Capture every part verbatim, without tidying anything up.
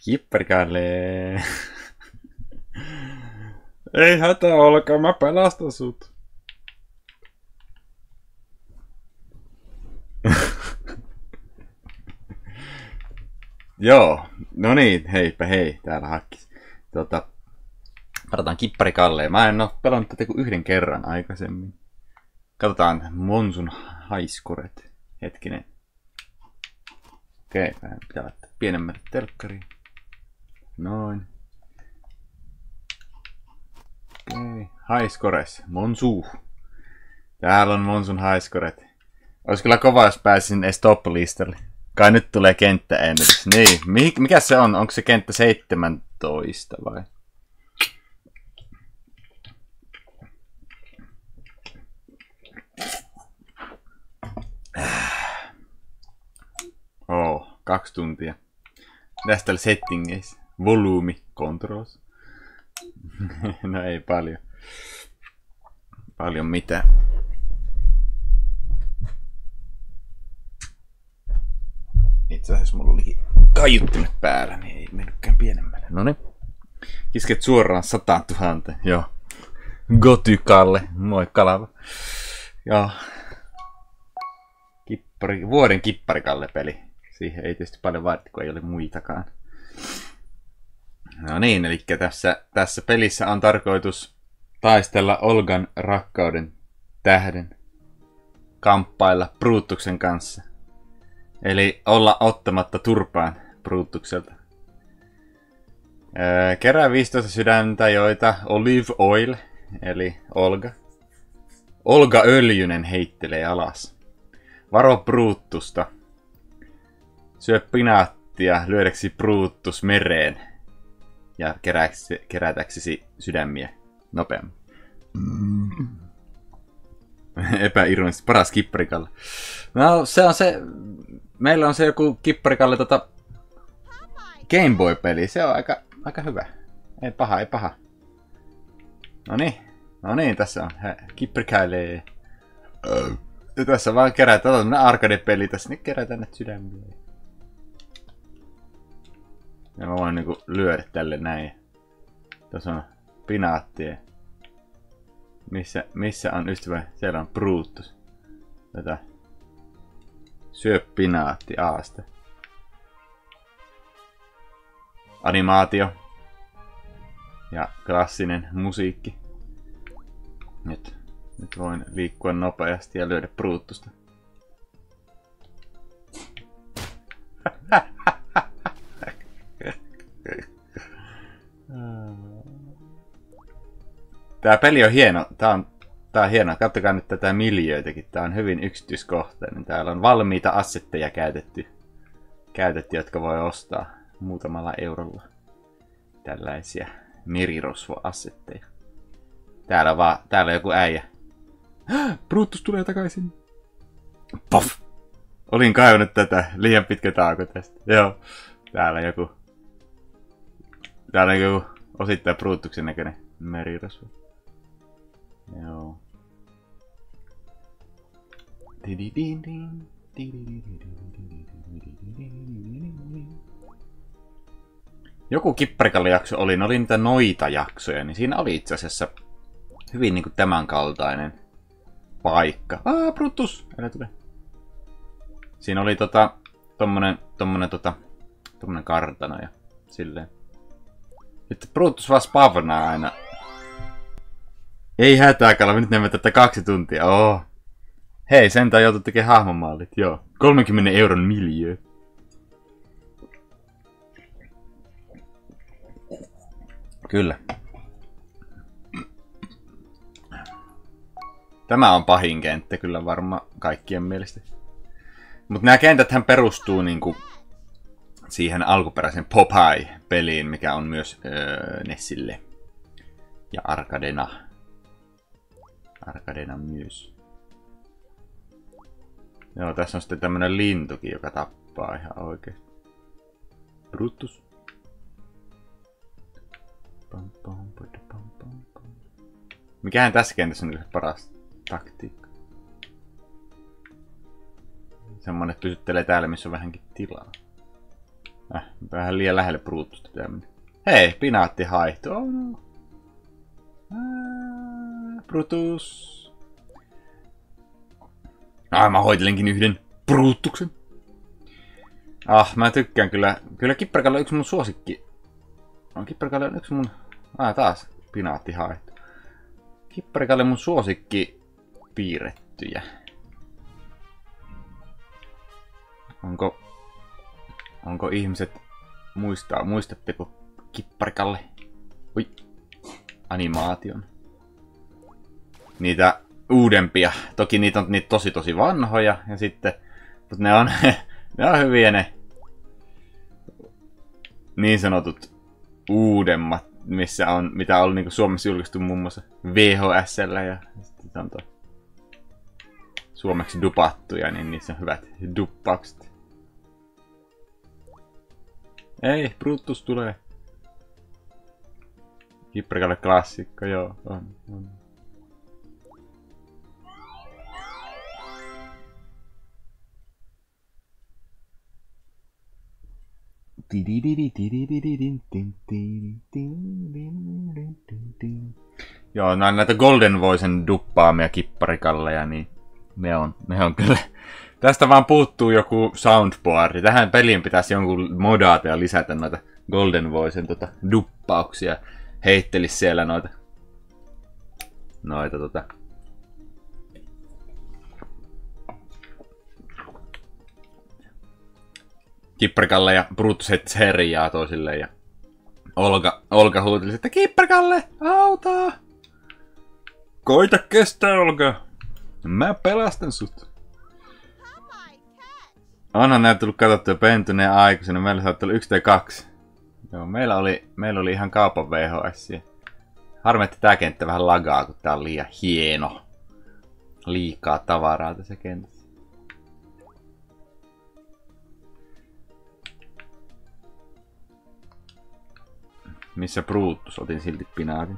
Kipperkalle. Ei hätää olkaa, mä pelastan sut. Joo, no niin, heipä hei, täällä hakkis. Tota, palataan Kipparikalle. Mä en oo pelannut tätä kuin yhden kerran aikaisemmin. Katsotaan Monsun haiskoret. Hetkinen. Okei, vähän pitää laittaa pienemmät telkkariin. Noin. Okei, haiskores, Monsu. Täällä on Monsun haiskoret. Ois kyllä kova, jos pääsisin edes top-listalle. Kai nyt tulee kenttäennätys. Niin, mikä se on? Onko se kenttä seitsemäntoista vai? Oh, kaksi tuntia. Tästä oli settingeissa. Volyymi, controls. No ei paljon. Paljon mitään. Itse asiassa mulla olikin kaiuttimet päällä, niin ei mennytkään pienemmälle. Noniin. Kisket suoraan sataan tuhanteen. Joo. Gotykalle. Moi Kalava. Joo. Kippari, vuoden Kipparikalle peli. Siihen ei tietysti paljon vaadittu, kun ei ole muitakaan. No niin, eli tässä, tässä pelissä on tarkoitus taistella Olgan rakkauden tähden. Kamppailla Brutuksen kanssa. Eli olla ottamatta turpaan Brutukselta. Öö, kerää viisitoista sydäntä, joita Olive Oil, eli Olga. Olga Öljynen heittelee alas. Varo Brutusta. Syö pinaattia lyödäksi Brutus mereen. Ja kerääksi, kerätäksesi sydämiä nopeammin. Mm. Epäironisesti paras Kipparikalle. No se on se... Meillä on se joku Kipparikalle tota... Game Boy-peli. Se on aika, aika hyvä. Ei paha, ei paha. Noniin. Noniin, tässä on. Kipparikalle. Ja tässä vaan kerätään. Tämä on tämmönen arcade-peli tässä. Nyt kerätään näitä sydämiä. Ja mä voin niinku lyödä tälle näin. Tässä on pinaattia. Missä, missä on ystävä? Siellä on Brutus. Tätä. Syö pinaatti aasta. Animaatio. Ja klassinen musiikki. Nyt, nyt voin liikkua nopeasti ja lyödä Brutusta. Tää peli on hieno. Tää on, tää on hieno. Katsokaa nyt tätä miljöitäkin. Tää on hyvin yksityiskohtainen. Täällä on valmiita assetteja käytetty. Käytetty, jotka voi ostaa muutamalla eurolla. Tällaisia merirosvo-assetteja. Täällä vaan, täällä on joku äijä. Brutus tulee takaisin. Pof! Olin kaivannut tätä. Liian pitkä tauko tästä. Joo. Täällä joku. Täällä on joku osittain Brutuksen näköinen merirosvo. Joo. Joku Kipparikalle-jakso oli, ne oli niitä noita-jaksoja, niin siinä oli itse asiassa hyvin niinku tämänkaltainen paikka. Aa, Brutus! Älä tule. Siinä oli tota, tommonen, tommonen tota, tommonen kartano ja silleen. Nyt Brutus vaan spavnaa aina. Ei hätää, Kalava, nyt näemme tätä kaksi tuntia. Oh. Hei, sentään joutuu tekemään hahmomallit, joo. kolmenkymmenen euron miljöö. Kyllä. Tämä on pahin kenttä kyllä varmaan kaikkien mielestä. Mutta nämä kentäthän perustuu niinku siihen alkuperäisen Popeye-peliin, mikä on myös öö, Nessille. Ja Arcadena. Arcadena myös. Joo, tässä on sitten tämmönen lintukin, joka tappaa ihan oikeesti. Brutus. Mikähän tässä kentässä on paras taktiikka? Semmonen, että pysyttelee täällä, missä on vähänkin tilaa. Äh, vähän liian lähelle Brutusta pitää mennä. Hei, pinaatti haihtu. Oh no. Äh, Brutus. Ah, mä hoitelenkin yhden Brutuksen. Ah, mä tykkään kyllä. Kyllä Kipparikalle on yksi mun suosikki. On Kipparikalle on yksi mun... Ah, taas pinaatti haihtu. Kipparikalle mun suosikki piirrettyjä. Onko... Onko ihmiset... Muistaa, muistatteko Kipparikalle? Ui. Animaation. Niitä uudempia. Toki niitä on niitä tosi tosi vanhoja. Ja sitten... Mutta ne on... ne on hyviä ne... Niin sanotut uudemmat. Missä on... Mitä on niinku Suomessa julkaistu muun muassa V H S:llä ja... Sitten on toi... Suomeksi dupattuja, niin niissä on hyvät duppaukset. Ei, Brutus tulee. Kipparikalle klassikko, joo, on, on. Joo, no näitä Golden Voicen duppaamia Kipparikalleja, niin ne on, ne on kyllä. Tästä vaan puuttuu joku soundboardi. Tähän peliin pitäisi jonkun modata ja lisätä noita Golden Voicen tota, duppauksia. Heittelis siellä noita. Noita tota. Kipparikalle ja Brutus heittäisi herjaa toisilleen ja Olga, Olga huuteli, että Kipparikalle, autaa! Koita kestää, Olga! Mä pelastan sut. Onhan näitä tullut katsottua pentyneen aikuisena. Meillä saattoi olla yksi tai kaksi. Joo, meillä oli, meillä oli ihan kaupan V H S. Harmi, että tää kenttä vähän lagaa, kun tää on liian hieno. Liikaa tavaraa tässä kentässä. Missä Brutus? Otin silti pinaatin.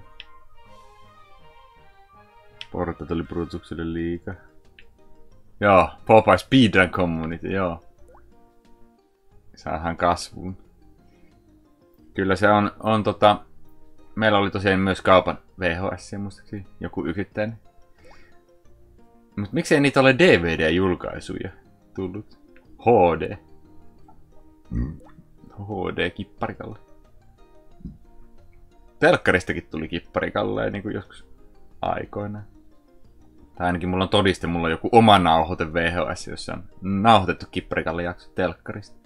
Porta tuli Brutukselle liikaa. Joo, Popeye Speedrun Community, joo. Saadaan kasvuun. Kyllä se on, on tota... Meillä oli tosiaan myös kaupan V H S, muistaakseni joku yksittäinen. Mut miksei niitä ole D V D-julkaisuja tullut? H D. Mm. H D-Kipparikalle. Telkkaristakin tuli Kipparikalle niin kuin joskus aikoinaan. Tai ainakin mulla on todiste, mulla on joku oma nauhoite V H S, jossa on nauhoitettu Kipparikalle jakso telkkarista.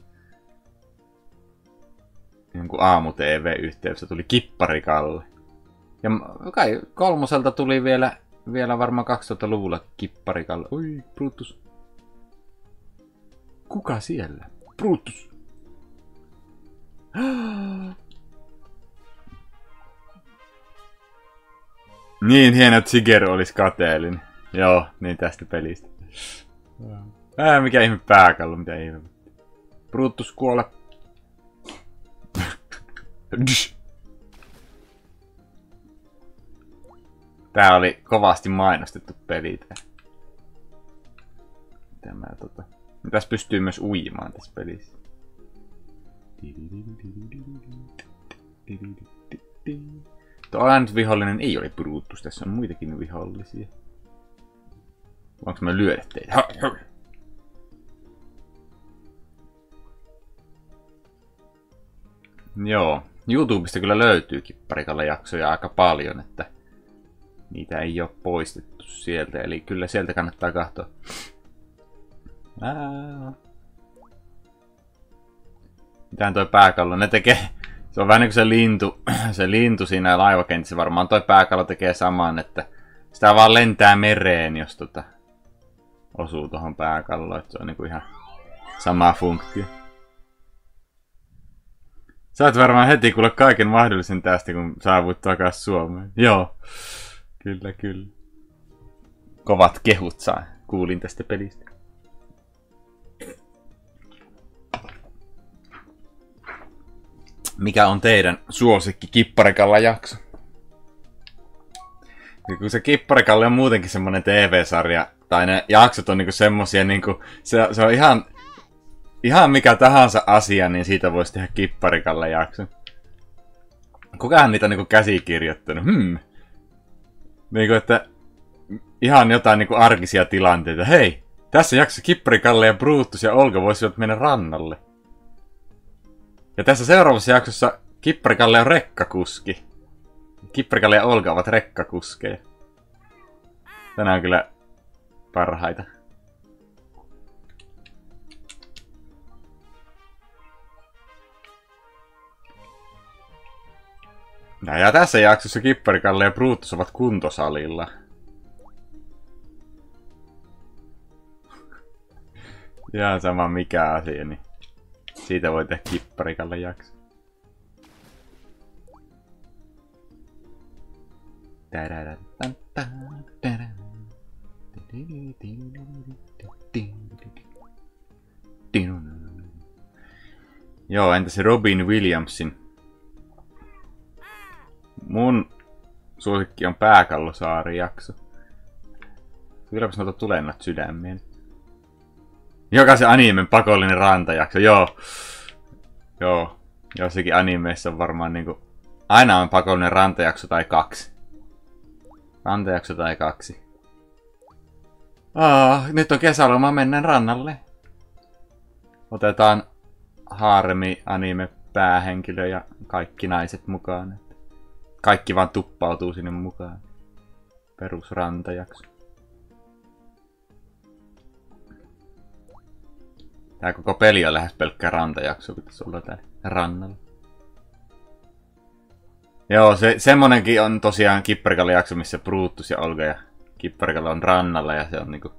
Jonkun aamu-T V-yhteydessä tuli Kipparikalle. Ja kai kolmoselta tuli vielä, vielä varmaan kaksituhattaluvulla Kipparikalle. Oi, Brutus. Kuka siellä? Brutus. Niin hieno, että Shigeru olisi kateellinen. Joo, niin tästä pelistä. Ää, mikä ihme pääkallo, mitä ihme. Brutus kuole. Tää oli kovasti mainostettu peli. Tämä tota... Tässä pystyy myös uimaan tässä pelissä. Tuo ainut vihollinen ei ole Brutus, tässä on muitakin vihollisia. Voinko mä lyödä teitä? Joo, YouTubesta kyllä löytyy Kipparikalle jaksoja aika paljon, että niitä ei ole poistettu sieltä, eli kyllä sieltä kannattaa katsoa. Ää. Mitähän toi pääkallo? Ne tekee... Se on vähän niin kuin se lintu, se lintu siinä laivakentissä. Varmaan toi pääkallo tekee saman, että sitä vaan lentää mereen, jos tota osuu tohon pääkalloon. Se on niin kuin ihan sama funktio. Saat varmaan heti kuulla kaiken mahdollisen tästä, kun saavut takas Suomeen. Joo, kyllä, kyllä. Kovat kehut saa. Kuulin tästä pelistä. Mikä on teidän suosikki Kipparikalla jakso? Ja kun se Kipparikalle on muutenkin semmonen T V-sarja, tai ne jaksot on niinku semmosia niinku, se, se on ihan, ihan mikä tahansa asia, niin siitä voisi tehdä Kipparikalle jakson. Kukahan niitä on niinku käsikirjoittanut? Hmm. Niinku, että ihan jotain niinku arkisia tilanteita. Hei, tässä jaksossa Kipparikalle ja Brutus ja Olga voisivat mennä rannalle. Ja tässä seuraavassa jaksossa Kipparikalle on rekkakuski. Kipparikalle ja Olga ovat rekkakuskeja. Tänään on kyllä parhaita. Ja tässä jaksossa Kipparikalle ja Brutus ovat kuntosalilla. Ihan sama mikä asia, niin siitä voi tehdä Kipparikalle jakso. Joo, entäs Robin Williamsin? Mun suosikki on Pääkallosaari-jakso. Kylläpäs noita tulennat sydämeen. Jokaisen animen pakollinen rantajakso, joo. Joo, jossakin animeissa on varmaan niinku... Aina on pakollinen rantajakso tai kaksi. Rantajakso tai kaksi. Ah, nyt on kesäloma, mennään rannalle. Otetaan harmi anime päähenkilö ja kaikki naiset mukaan. Kaikki vaan tuppautuu sinne mukaan. Perusrantajakso. Tää koko peli on lähes pelkkää rantajakso, kun tässä ollaan täällä rannalla. Joo, se, semmonenkin on tosiaan Kipparikalle jakso, missä Brutus ja Olga ja Kipparikalle on rannalla ja se on niinku...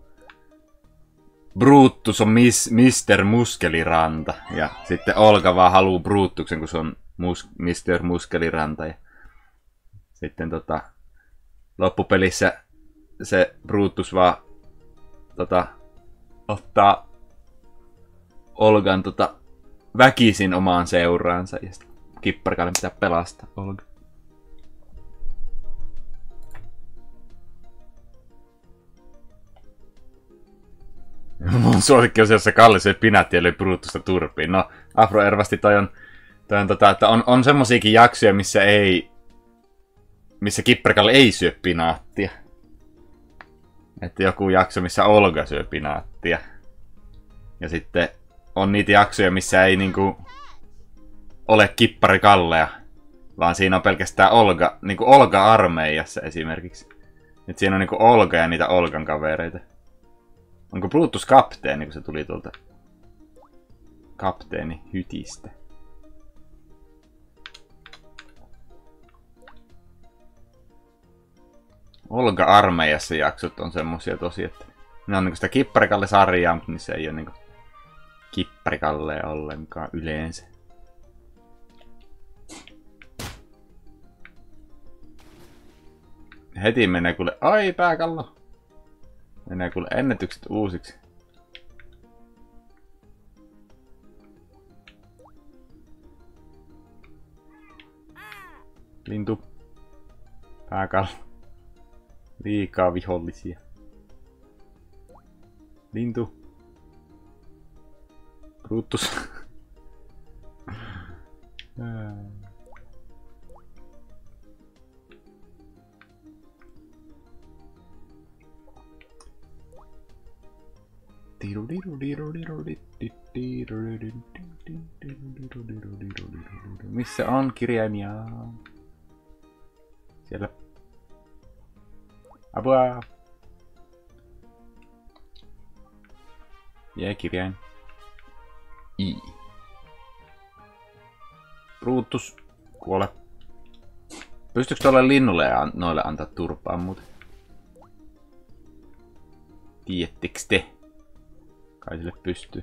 Brutus on mis, mister Muskeliranta ja sitten Olga vaan haluu Brutuksen, kun se on mus, mister Muskeliranta ja... Sitten tota... Loppupelissä se Brutus vaan... Tota... Ottaa... Olgan tota... Väkisin omaan seuraansa ja sitten Kipparikalle pitää pelastaa Olga. Mun suosikki on se, jossa Kalle syö pinaattia eli Brutusta turpiin. No, Afro-Ervasti toi on, toi on, tota, että on, on semmosiakin jaksoja, missä ei... Missä Kipparikalle ei syö pinaattia. Että joku jakso, missä Olga syö pinaattia. Ja sitten on niitä jaksoja, missä ei niinku... ole Kipparikallea, vaan siinä on pelkästään Olga, niinku Olga armeijassa esimerkiksi. Et siinä on niinku Olga ja niitä Olgan kavereita. Onko Brutus kapteeni, kun se tuli tuolta kapteeni hytistä? Olga armeijassa jaksot on semmosia tosi, että ne on niinku sitä Kipparikalle-sarjaa, mutta niissä ei ole niinku Kipparikallea ollenkaan yleensä. Heti menee kuule, ai pääkallo. Menee kuule ennätykset uusiksi. Lintu. Pääkallo. Liikaa vihollisia. Lintu. Brutus. Missä on kirjaimia? Siellä. Apua! Jee, kirjain. I. Brutus, kuole. Pystyykö tuolle linnulle ja noille antaa turpaa muuten? Tiedättekö te? Kai sille pystyy.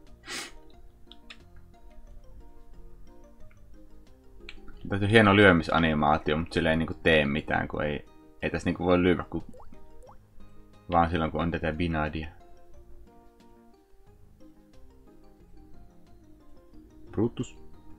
Tässä on hieno lyömisanimaatio, mutta sille ei niinku tee mitään, kun ei, ei tässä niinku voi lyödä, kun... vaan silloin kun on tätä binadia. Brutus.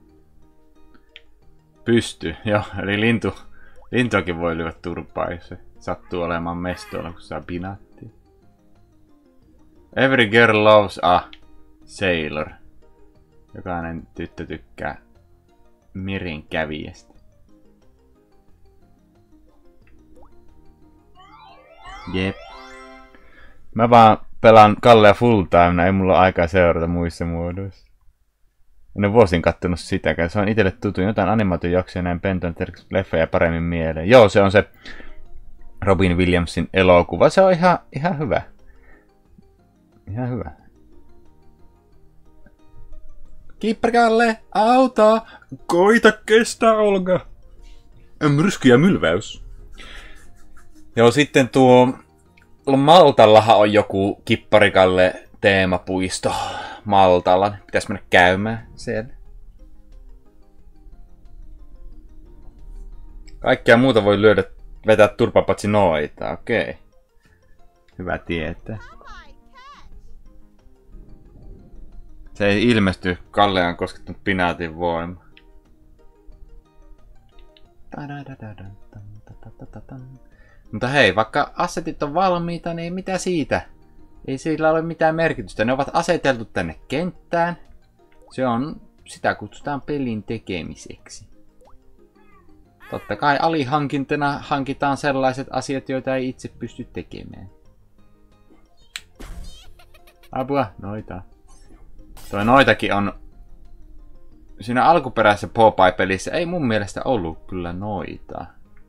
Pystyy, joo, eli lintu, lintuakin voi lyödä turpaa, jos se sattuu olemaan mestoilla, kun saa binaattia. Every girl loves a sailor. Jokainen tyttö tykkää meren kävijästä. Jep. Mä vaan pelaan Kallea full time, ei mulla ole aikaa seurata muissa muodoissa. En ole vuosin kattonut sitäkään. Se on itselle tuttu. Jotain animaatiojaksoja näin Penton leffoja paremmin mieleen. Joo, se on se Robin Williamsin elokuva. Se on ihan, ihan hyvä. Ihan hyvä. Kipperkalle, auta! Koita kestää, Olga! Myrsky ja mylväys. Joo, sitten tuo... Maltallahan on joku Kipparikalle teemapuisto. Maltalla. Pitäis mennä käymään siellä. Kaikkea muuta voi lyödä, vetää turpapatsi noita. Okei. Hyvä tietää. Se ei ilmesty. Kalle on koskettanut pinaatin voima. Mutta hei, vaikka assetit on valmiita, niin mitä siitä? Ei sillä ole mitään merkitystä. Ne ovat aseteltu tänne kenttään. Se on, sitä kutsutaan pelin tekemiseksi. Totta kai alihankintana hankitaan sellaiset asiat, joita ei itse pysty tekemään. Apua, noita. Toi noitakin on... Siinä alkuperäisessä Popeye-pelissä ei mun mielestä ollut kyllä noita.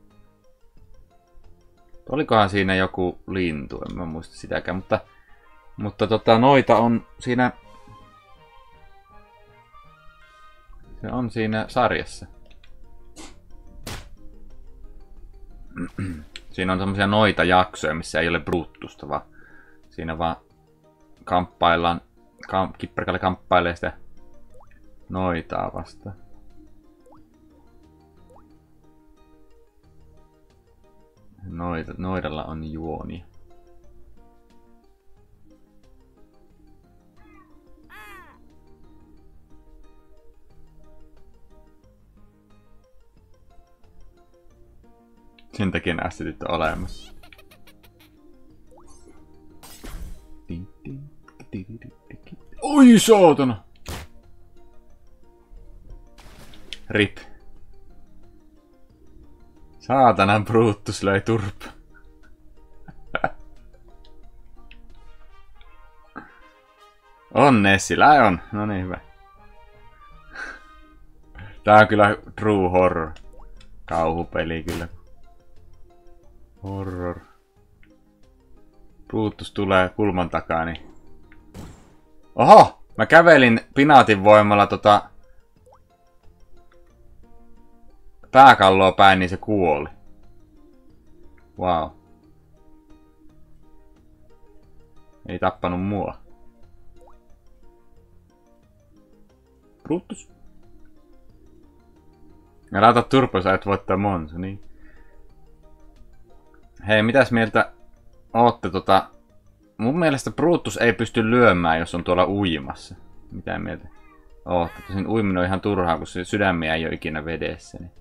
Olikohan siinä joku lintu, en mä muista sitäkään, mutta... Mutta tota, noita on siinä... Se on siinä sarjassa. Siinä on semmosia noita jaksoja, missä ei ole Brutusta, vaan siinä vaan kamppaillaan, kam, Kipperkalle kamppailee sitä noitaa vastaan. Noita, noidalla on juonia. Sen takia nämä assetit on olemassa. Oi saatana! Rip. Saatana Brutus löi turpa. On Nessillä, on. No niin, hyvä. Tää on kyllä true horror. Kauhupeli kyllä. Horror. Brutus tulee kulman takaa, niin... Oho! Mä kävelin pinaatin voimalla tota... pääkalloa päin, niin se kuoli. Wow. Ei tappanut mua. Brutus. Älä ota turpoa, sä et voittaa monsa, niin. Hei, mitäs mieltä ootte tota... Mun mielestä Brutus ei pysty lyömään, jos on tuolla uimassa. Mitä mieltä ootte? Tosin uiminen on ihan turhaa, kun se sydämiä ei ole ikinä vedessä. Niin...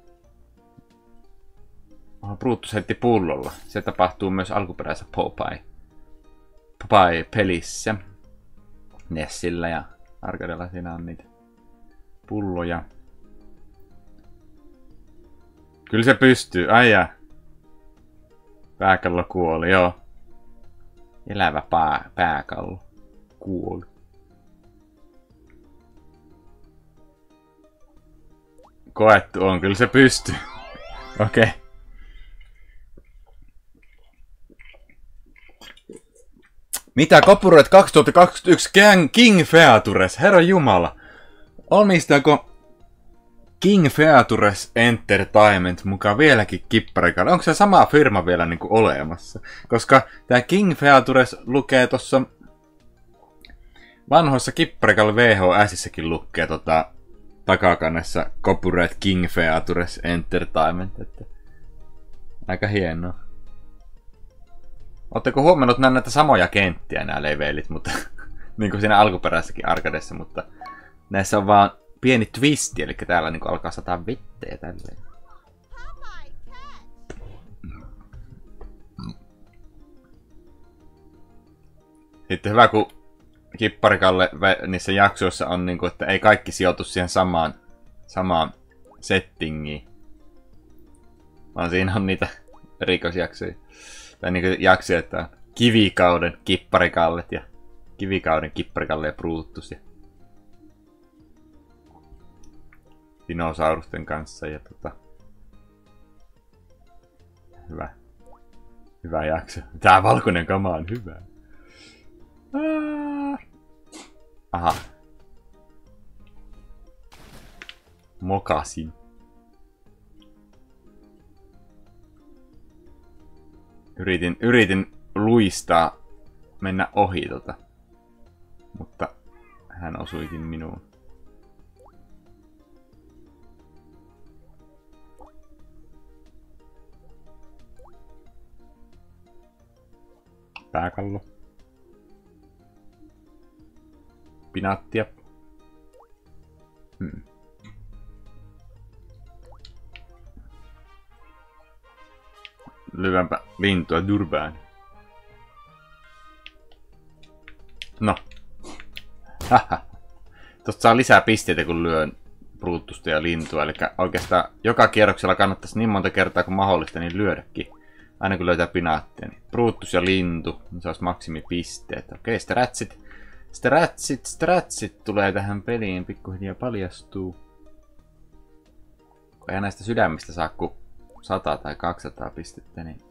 Oho, Brutus heitti pullolla. Se tapahtuu myös alkuperäisessä Popeye. Popeye-pelissä. Nessillä ja Arcadella siinä on niitä pulloja. Kyllä se pystyy. Ai jää. Pääkallo kuoli, joo. Elävä pää, pääkallo kuoli. Koettu on, kyllä se pystyy. Okei. Okay. Mitä Copyright kaksituhattakaksikymmentäyksi King Features? Herra Jumala. Omistaako King Features Entertainment mukaan vieläkin Kipparikalle? Onko se sama firma vielä niinku olemassa? Koska tää King Features lukee tossa vanhoissa Kipparikalle V H S:issäkin lukee tota takakannessa Copyright King Features Entertainment. Että aika hienoa. Ootteko huomannut nämä näitä samoja kenttiä nämä levelit, mutta niin kuin siinä alkuperäisessäkin Arcadessa, mutta näissä on vaan pieni twisti, eli täällä niin alkaa sataa vettä tälleen. Sitten hyvä, kun Kipparikalle niissä jaksoissa on niinku, että ei kaikki sijoitu siihen samaan, samaan settingiin. Vaan siinä on niitä rikosjaksoja. Tai niinku jaksoja, että on kivikauden kipparikallet ja kivikauden kipparikalle ja Brutus ja dinosaurusten kanssa ja tota... Hyvä. Hyvä jakso. Tää valkoinen kama on hyvä. Aha. Mokasin. Yritin, yritin luistaa mennä ohi tota. Mutta hän osuikin minuun. Pääkallo. Pinaattia. Hmm. Lyvänpä lintua Durbaan. No. Haha. Tosta saa lisää pisteitä kun lyön Brutusta ja lintua. Eli oikeastaan joka kierroksella kannattaisi niin monta kertaa kuin mahdollista niin lyödäkin. Aina kun löytää pinaattia, niin Brutus ja lintu, niin se olisi maksimipisteet. Okei, stratsit. Stratsit, stratsit tulee tähän peliin, pikkuhiljaa paljastuu. Kun ei näistä sydämistä saa kuin sata tai kaksisataa pistettä, niin...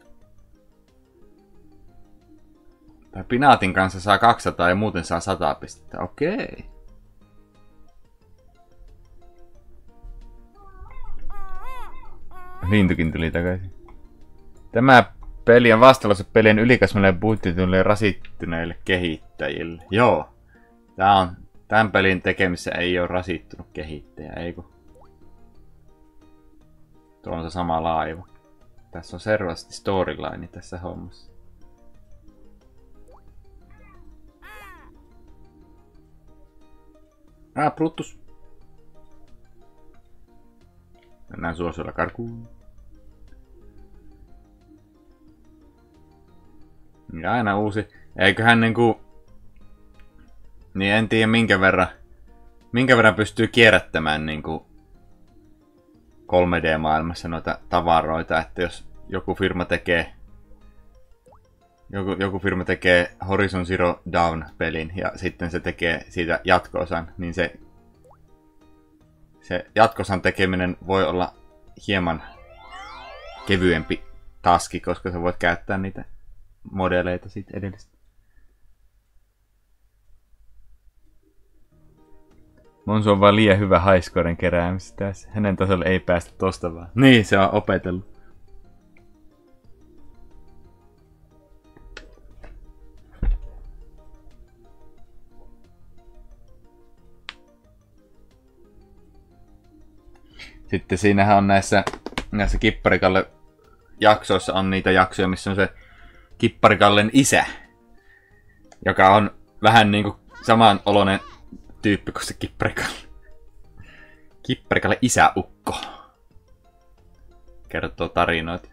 Tai pinaatin kanssa saa kaksisataa ja muuten saa sata pistettä, okei. Lintukin tuli takaisin. Tämä peli on vastalause pelien ylikasvaneille budjetille rasittuneille kehittäjille. Joo. Tää on, tämän pelin tekemisessä ei ole rasittunut kehittäjä, eikö? Tuo on se sama laiva. Tässä on selvästi storyline tässä hommassa. Ah, Brutus. Mennään suosiolla karkuun. Ja aina uusi. Eiköhän niinku... Niin en tiedä minkä verran... Minkä verran pystyy kierrättämään niinku... kolme D-maailmassa noita tavaroita, että jos joku firma tekee... Joku, joku firma tekee Horizon Zero Dawn-pelin ja sitten se tekee siitä jatko-osan, niin se... Se jatko-osan tekeminen voi olla hieman kevyempi taski, koska sä voit käyttää niitä modeleita siitä edellistä. Monsu on vaan liian hyvä highscoren keräämisessä tässä. Hänen tasolle ei päästä tosta vaan. Niin, se on opetellut. Sitten siinähän on näissä, näissä Kipparikalle jaksoissa on niitä jaksoja, missä on se Kipparikallen isä, joka on vähän niinku samanoloinen tyyppi kuin se Kipparikalle. Kipparikalle isäukko. Kertoo tarinoita.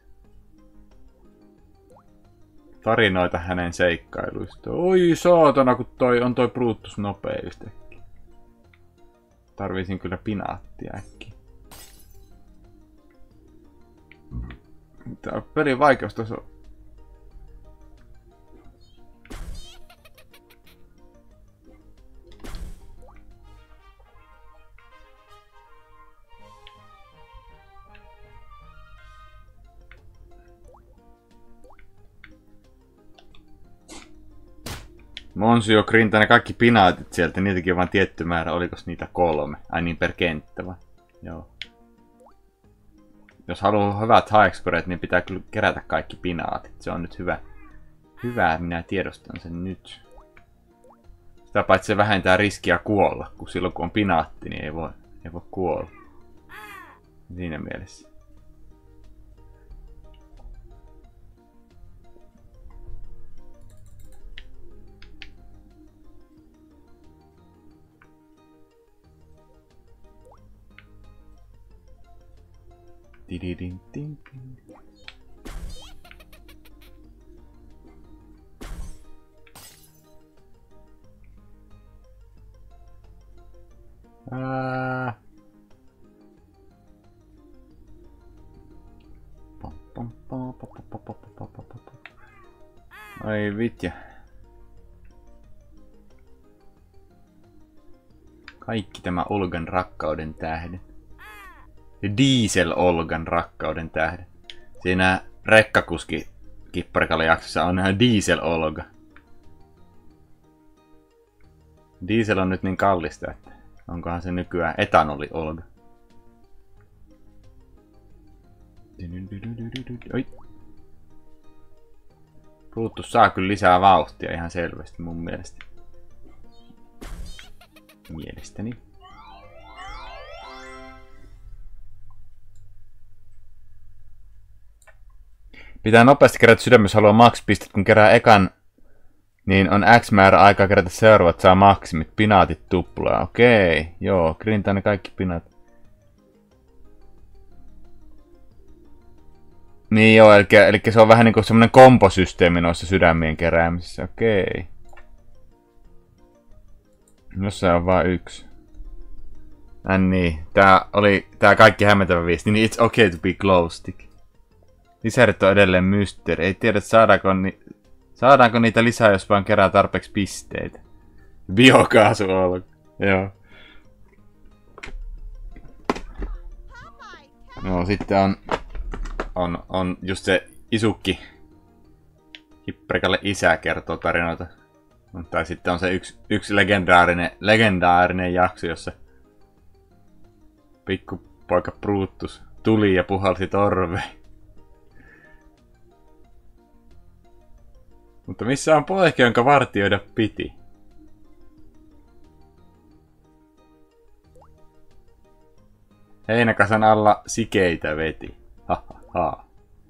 Tarinoita hänen seikkailuista. Oi saatana, kun toi on toi Brutus nopea yhtäkkiä. Tarvisin kyllä pinaattia äkkiä. Tää on pelin vaikeustaso. Monsu jo grintaa ne kaikki pinaatit sieltä, niitäkin on vain tietty määrä, olikos niitä kolme? Ai niin per kenttä vai? Joo. Jos haluaa hyvät highscoret, niin pitää kyllä kerätä kaikki pinaatit. Se on nyt hyvä. Hyvä, minä tiedostan sen nyt. Sitä paitsi se vähentää riskiä kuolla, kun silloin kun on pinaatti, niin ei voi, ei voi kuolla. Siinä mielessä. Ää... Pom, pom, pom, pom, pom, pom, pom, pom, pom. Ai vitja. Kaikki tämä Olgan rakkauden tähden. Diesel Olgan rakkauden tähden. Siinä rekkakuski Kipparikalle jaksossa on ihan Diesel Olga. Diesel on nyt niin kallista, että onkohan se nykyään etanoli Olga. Oi. Brutus saa kyllä lisää vauhtia ihan selvästi mun mielestä. Mielestäni. Pitää nopeasti kerätä sydämys haluaa max-pistet, kun kerää ekan, niin on X määrä aikaa kerätä seuraavat, saa maksimit, pinaatit tuplaa. Okei, joo, grintaa ne kaikki pinat. Niin joo, eli, eli se on vähän niinku semmonen komposysteemi noissa sydämien keräämisissä, okei. Jossain on vaan yksi. Äh niin, tää oli tää kaikki hämmentävä viesti, niin it's okay to be glow stick. Lisärit on edelleen mysteeri. Ei tiedä, saadaanko, ni saadaanko niitä lisää, jos vaan kerää tarpeeksi pisteitä. Biokaasu on. Joo. Joo, sitten on, on, on just se Isukki. Kipparikalle isä kertoo tarinoita. Tai sitten on se yksi, yksi legendaarinen, legendaarinen jakso, jossa pikkupoika Brutus tuli ja puhalsi torveen. Mutta missä on poika, jonka vartioida piti? Heinäkasan alla sikeitä veti. Ha, ha, ha.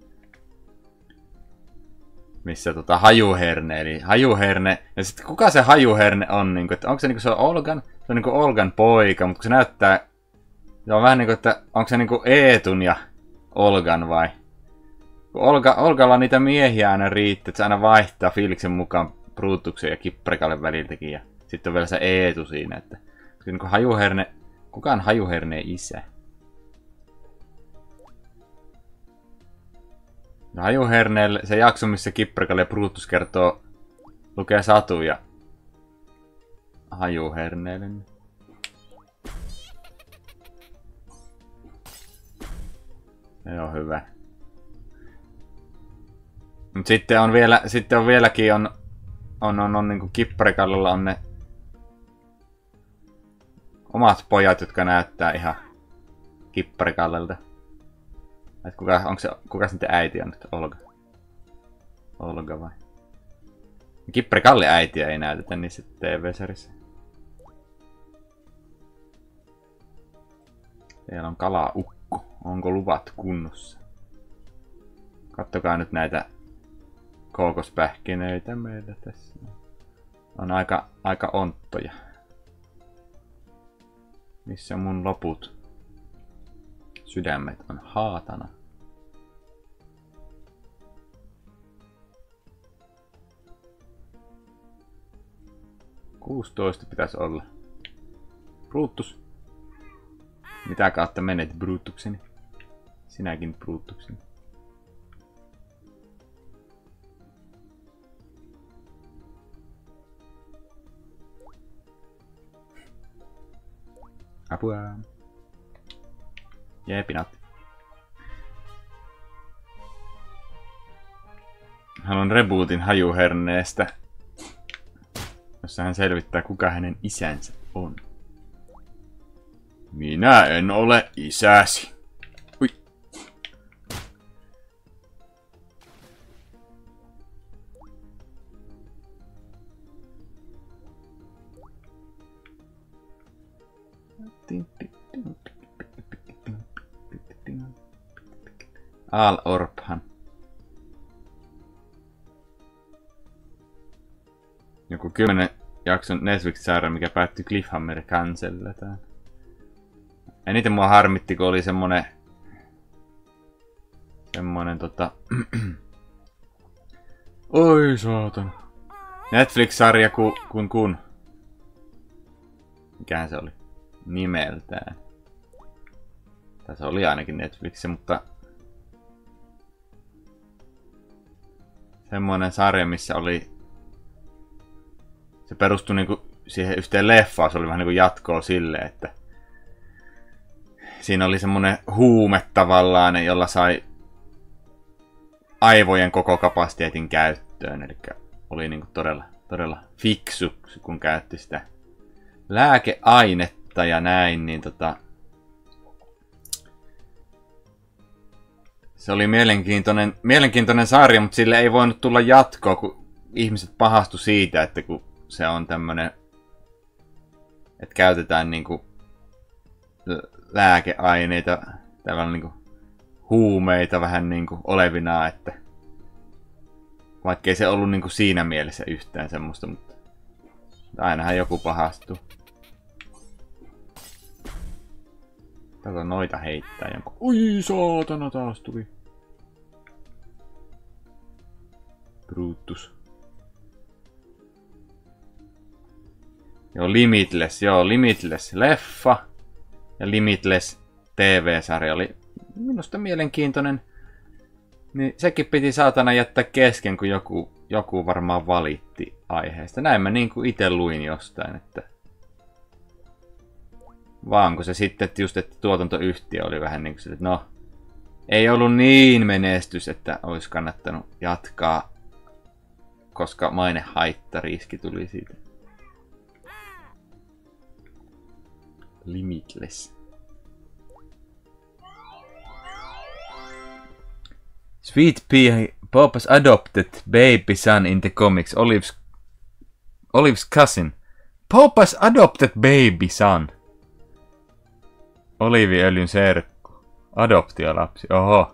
Missä tota hajuherne, eli hajuherne. Ja sitten kuka se hajuherne on? Niin kuin, että onko se niinku se on Olgan? Se on niinku Olgan poika, mutta kun se näyttää... Se on vähän niinku, että onko se niinku Eetun ja Olgan vai? Kun Olga, Olgalla on niitä miehiä aina riittää, että se aina vaihtaa fiiliksen mukaan Brutuksen ja Kipparikalle väliltäkin. Ja sitten on vielä se Eetu siinä, että... Niin kuin hajuherne... Kuka on hajuherneen isä? No, hajuherneelle, se jakso, missä Kipparikalle ja Brutus kertoo, lukee satuja hajuherneelle. Se on hyvä. Mut sitten on vielä, sitten on vieläkin on, on, on, on niinku Kipparikallella on ne omat pojat, jotka näyttää ihan Kipparikallelta. Et kuka, onko se, kuka se niiden äiti on nyt? Olga. Olga vai? Kipparikalle äitiä ei näytetä niissä T V-serissä. Siellä on kalaukko. Onko luvat kunnossa? Kattokaa nyt näitä kookospähkinöitä meillä tässä. On aika, aika onttoja. Missä mun loput sydämet on haatana. kuusitoista pitäisi olla. Brutus. Mitä kautta menet Brutukseni? Sinäkin Brutukseni. Apua. Jeepinat. Haluan rebootin hajuherneestä, jossa hän selvittää, kuka hänen isänsä on. Minä en ole isäsi. Ui. Al Orphan. Joku kymmenen jakson Netflix-sarja, mikä päättyi Cliffhanger cancelletään. Eniten mua harmitti, kun oli semmonen... Semmonen tota... Oi saatana. Netflix-sarja ku, kun kun... Mikähän se oli? nimeltään. Tässä oli ainakin Netflix, mutta semmoinen sarja, missä oli, se perustui niinku siihen yhteen leffaan, se oli vähän niinku jatkoa silleen, että siinä oli semmoinen huume tavallaan, jolla sai aivojen koko kapasiteetin käyttöön, eli oli niinku todella, todella fiksu, kun käytti sitä lääkeainetta ja näin, niin tota, se oli mielenkiintoinen, mielenkiintoinen sarja, mutta sille ei voinut tulla jatkoa, kun ihmiset pahastu siitä, että kun se on tämmönen, että käytetään niinku lääkeaineita, tällainen niinku huumeita vähän niinku olevinaan, että vaikkei se ollut niinku siinä mielessä yhtään semmoista, mutta ainahan joku pahastuu. Tätä noita heittää jonkun. Oi saatana, taas tuli. Brutus. Joo, Limitless. Joo, Limitless leffa ja Limitless T V-sarja oli minusta mielenkiintoinen. Niin sekin piti saatana jättää kesken, kun joku, joku varmaan valitti aiheesta. Näin mä niin kuin itse luin jostain, että vaan kun se sitten, että just että tuotantoyhtiö oli vähän niin kuin että no, ei ollut niin menestys, että olisi kannattanut jatkaa, koska mainehaittariski tuli siitä. Limitless. Sweet Pea, Papa's adopted baby son in the comics, Olive's, Olive's cousin. Papa's adopted baby son. Oliiviöljyn serkku. Adoptiolapsi. Oho.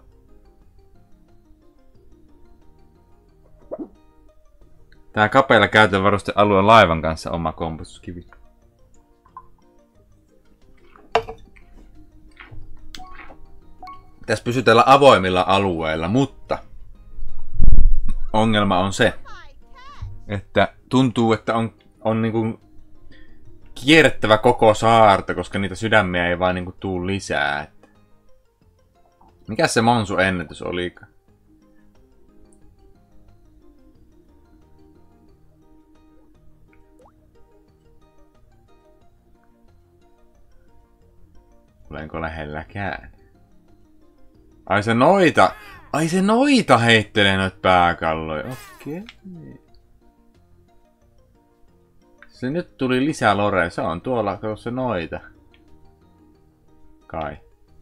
Tää kapealla käytön varustealue on laivan kanssa oma kompostuskivi. Tässä pysytellä avoimilla alueilla, mutta ongelma on se, että tuntuu, että on, on niinku kierrettävä koko saarta, koska niitä sydämiä ei vaan niinku tuu lisää. Että mikäs se Monsu ennätys olikaan? Olenko lähelläkään? Ai se noita! Ai se noita heittelee noita pääkalloja. Okei. Se nyt tuli lisää lore. Se on tuolla, kun se noita. Kai.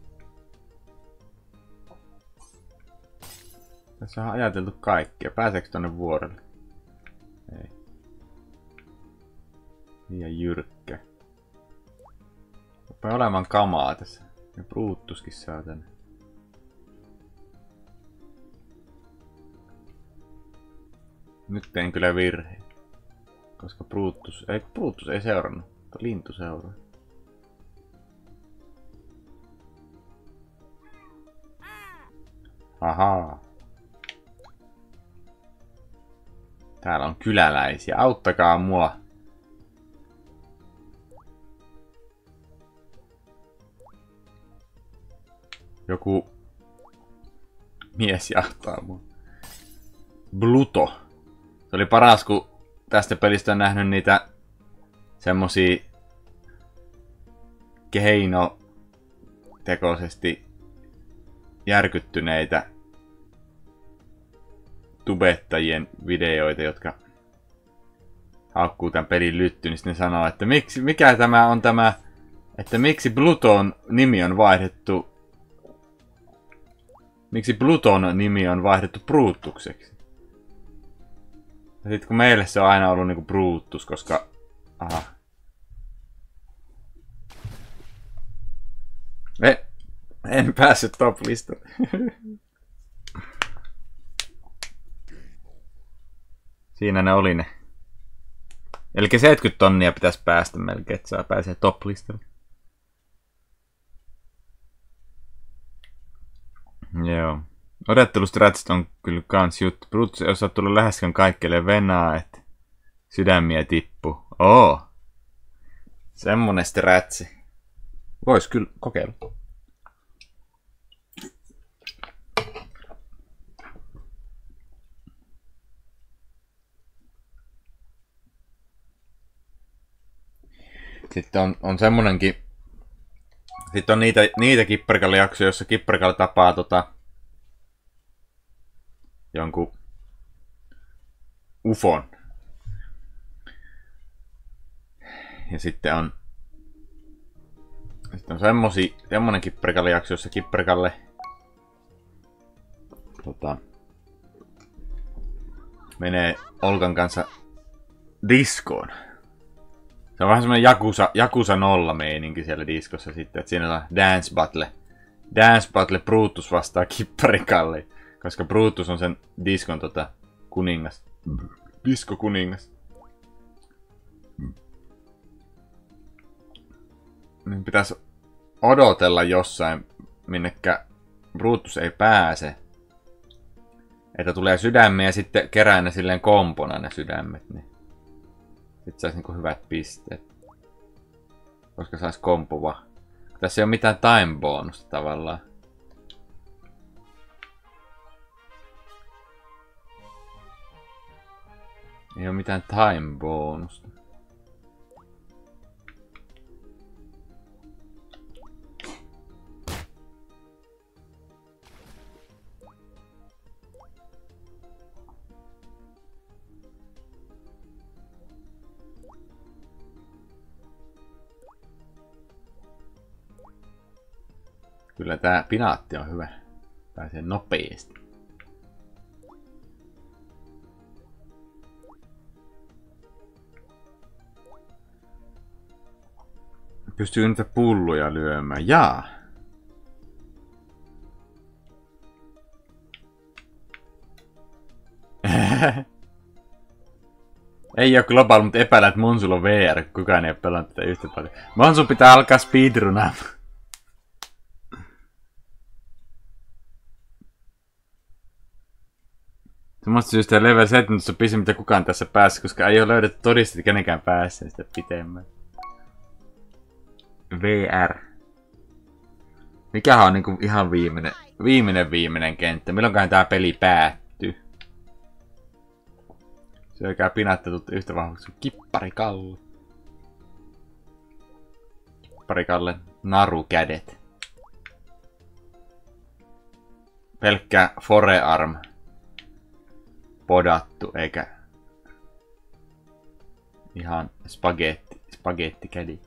Tässä on ajateltu kaikkea. Pääseekö tonne vuorelle? Ei. Liian jyrkkä. Rupeaa olemaan kamaa tässä. Ja Brutuskin saa tänne. Nyt tein kyllä virhe. Koska Brutus... Ei, Brutus ei seurannut. Lintu seuraa. Ahaa. Täällä on kyläläisiä. Auttakaa mua. Joku mies jahtaa mua. Bluto. Se oli paras, kun tästä pelistä on nähnyt niitä semmosia keinotekoisesti järkyttyneitä tubettajien videoita, jotka haukkuu tämän pelin lytty, niin sitten ne sanoo, että miksi, mikä tämä on tämä, että miksi Bluton nimi on vaihdettu, miksi Bluton nimi on vaihdettu Brutukseksi. Ja sit kun meille se on aina ollut niinku Brutus, koska... Aha. Me... En päässyt top-listalle. Siinä ne oli ne. Eli seitsemänkymmentä tonnia pitäisi päästä melkein, että saa pääsee top-listalle. Joo. Odottelustratsit on kyllä kans juttu. Brutus ei osaa tulla läheskään kaikkeelle venaa, että sydämiä tippuu. Oo! Semmonen stratsi. Vois kyllä kokeilla. Sitten on, on semmonenkin. Sitten on niitä, niitä kipparikalle-jaksoja, jossa kipparikalle tapaa tota, jonkun ufon. Ja sitten on, sitten on semmosi, semmonen kipparikalle-jakso, jossa kipparikalle tota, menee Olkan kanssa diskoon. Se on vähän semmonen Yakuza, Yakuza nolla meininki siellä diskossa sitten, että siinä on dance battle. Dance battle Brutus vastaa kipparikalle, koska Brutus on sen diskon tota kuningas. Disko kuningas. Niin pitäisi odotella jossain, minnekä Brutus ei pääse. Että tulee sydämiä ja sitten kerää ne silleen kompona ne sydämet, niin sitten saisi niinku hyvät pisteet. Koska saisi kompuva. Tässä ei ole mitään time bonusta tavallaan. Ei ole mitään time bonusta. Kyllä tää pinaatti on hyvä. Pääsee nopeasti. Pystyy niitä pulloja lyömään. Jaa. Ei oo global, mutta epäillä, että Monsulla on V R. Kukaan ei oo pelannut tätä yhtä paljon. Monsun pitää alkaa speedrunaamaan. Semmoista syystä level seitsemäntoista on pisin, mitä kukaan tässä päässä, koska ei ole löydetty todisteita kenenkään päässä sitä pitemmän. V R. Mikähän on niinku ihan viimeinen, viimeinen viimeinen kenttä? Milloinkaan tää peli päättyy? Syökää pinattetut yhtä vahvaksi kuin Kipparikalle. Kipparikalle narukädet. Pelkkä forearm. Podattu, eikä ihan spagetti, spagettikädi.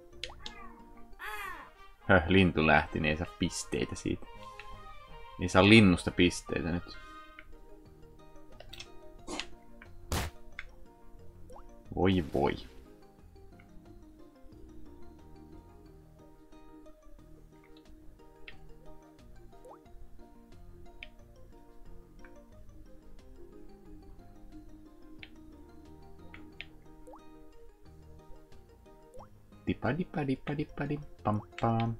Höh, lintu lähti, niin ei saa pisteitä siitä. Ei saa linnusta pisteitä nyt. Voi voi. Dipadipadipadipadi pam pam.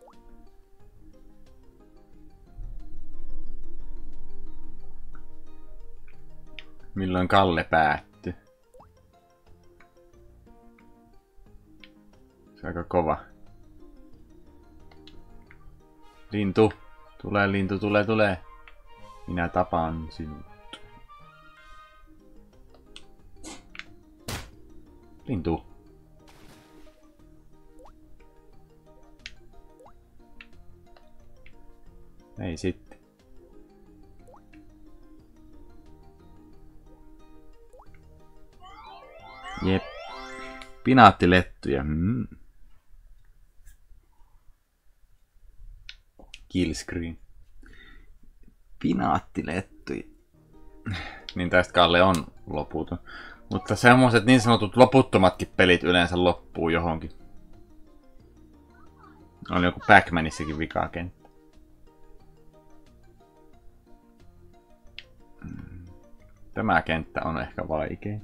Milloin Kalle päättyi? Se on aika kova. Lintu. Tulee lintu, tulee, tulee. Minä tapaan sinut. Lintu. Ei sitten. Jep. Pinaattilettuja. Mm. Killscreen. Pinaattilettuja. Niin tästä Kalle on loputon. Mutta semmoiset niin sanotut loputtomatkin pelit yleensä loppuu johonkin. On joku Pac-Manissakin vikakenttä. Tämä kenttä on ehkä vaikea.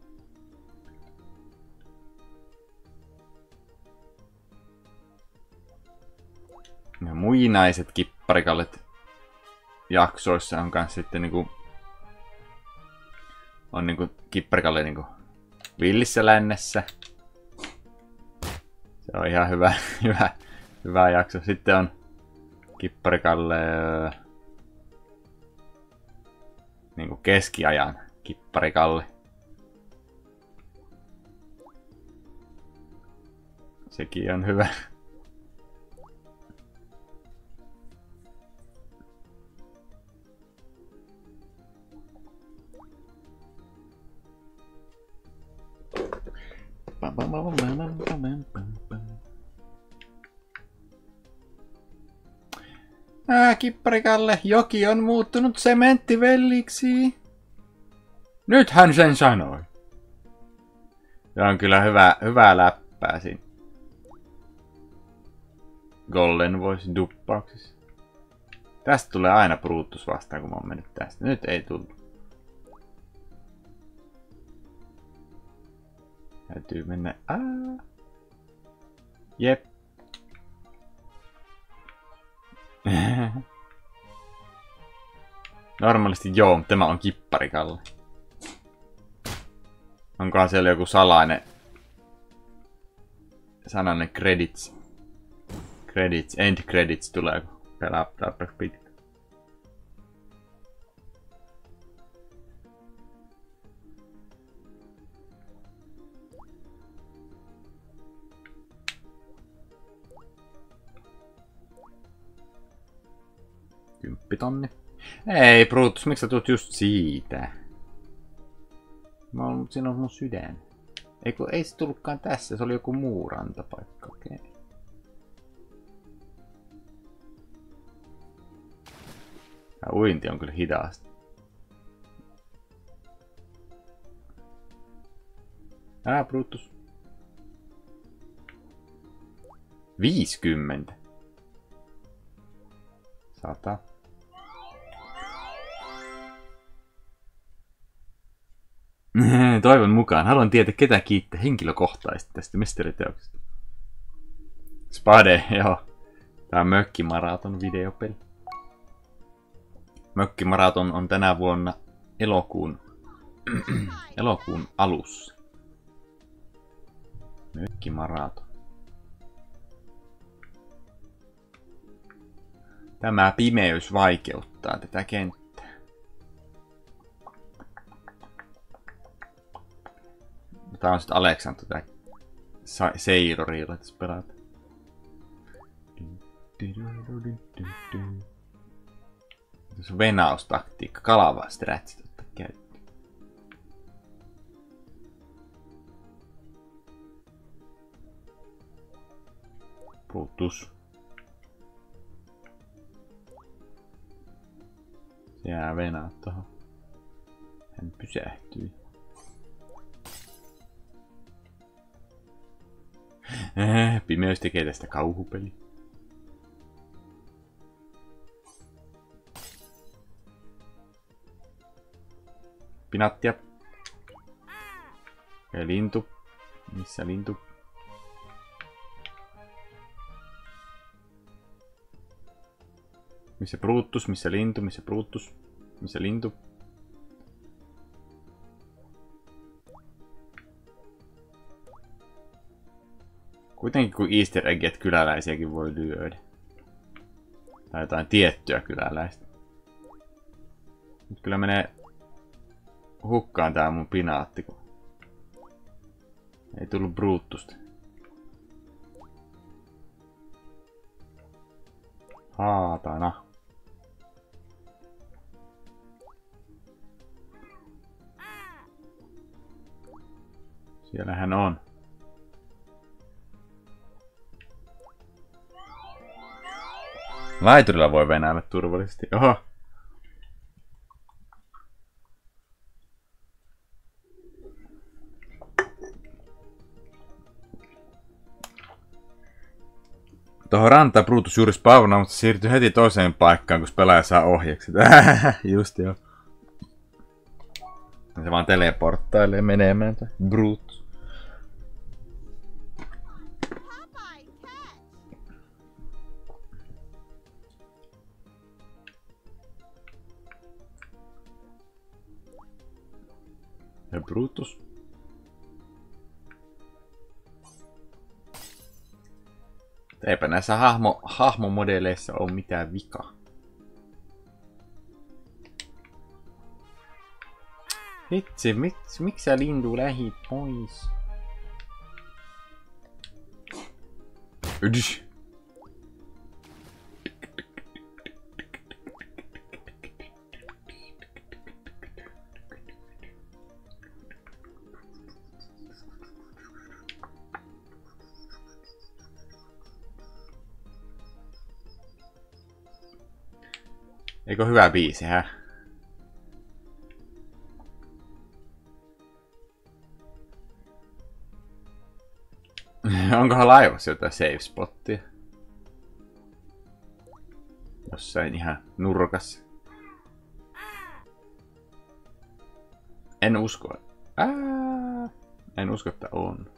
Ja muinaiset kipparikallet jaksoissa on kans sitten niinku on niinku kipparikalle niinku villissä lännessä. Se on ihan hyvä, hyvä Hyvä jakso. Sitten on Kipparikalle niinku keskiajan Kipparikalle. Sekin on hyvä. Ää, Kipparikalle, joki on muuttunut sementtivelliksi. Nyt hän sen sanoi. Se on kyllä hyvä, hyvää läppää siinä. Golden Voice duppauksissa. Tästä tulee aina Brutus vastaan, kun mä oon mennyt tästä. Nyt ei tullut. Täytyy mennä... Aa. Jep. Normaalisti joo, mutta tämä on Kipparikalle. Onkohan siellä joku salainen... Sananen credits. Credits, end credits tulee, kun pelaa tarpeeksi pitkä. Kymppitonni. Ei, Brutus, miksi sä tulet just siitä? Mä oon, siinä on mun sydän. Ei, kun, ei se tullutkaan tässä, se oli joku muu rantapaikka. Okei. Okay. Ja uinti on kyllä hidasta. Ää, Brutus. viisikymmentä. Sata. Toivon mukaan. Haluan tietää, ketä kiittää henkilökohtaisesti tästä mysteeriteoksesta. Spade, joo. Tää on Mökkimaraton videopeli. Mökkimaraton on tänä vuonna elokuun, elokuun alussa. Mökkimaraton. Tämä pimeys vaikeuttaa tätä kenttää. Tää on sit Alexandro tää Seirori, jolla tässä pelataan. Tässä on venaustaktiikka, kalava stratsit ottaa käyttöön. Brutus. Se jää venaat tohon. Hän pysähtyi. Äh, pimeys tekee tästä kauhupeli. Pinattia. Ja lintu. Missä lintu? Missä Brutus? Missä lintu? Missä Brutus? Missä lintu? Kuitenkin kun easter egget kyläläisiäkin voi lyödä. Tai jotain tiettyä kyläläistä. Nyt kyllä menee hukkaan tää mun pinaatti, kun ei tullut Brutusta. Haatana. Siellähän on. Laiturilla voi venäillä turvallisesti. Oho. Tuohon rantaan Brutus juuri spawnaa, mutta se siirtyy heti toiseen paikkaan, kun pelaaja saa ohjeeksi. Just joo. Se vaan teleporttailee menemään. Brutus. Ja Brutus. Eipä näissä hahmo, hahmomodeleissa ole mitään vikaa. Vitsi, miksi mik sä lintu lähit pois? Ydys. Eikö hyvä biisi, hä? Onkohan laivassa jotain save spottia? Jossain ihan nurkassa. En usko. Ää, en usko, että on.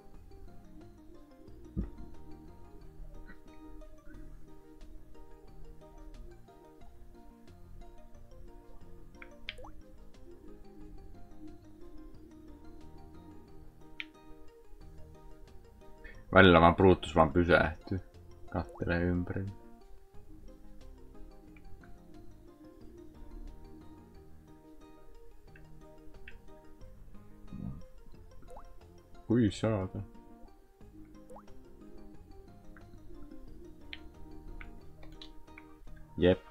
Välillä vaan Brutus vaan pysähtyy. Kattelee ympäri. Ui saata. Jep.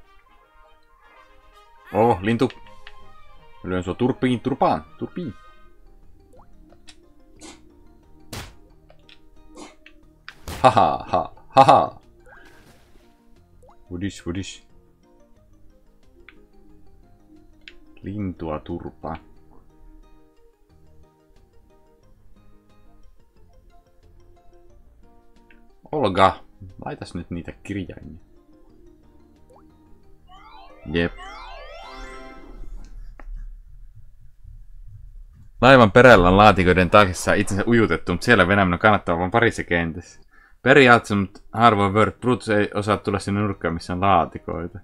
Oh, lintu. Lyön sua turpiin, turpaan, turpiin. Haha, ha, haha. Vudis, vudis. Lintua turpaa. Olga, laitas nyt niitä kirjaimia. Jep. Laivan perällä on laatikoiden taakse itsensä ujutettu, mutta siellä Venäjän on kannattava vain parissa kentässä. Periaatteessa, mutta harvoin Word Brutus ei osaa tulla sinne nurkkaan, missä on laatikoita.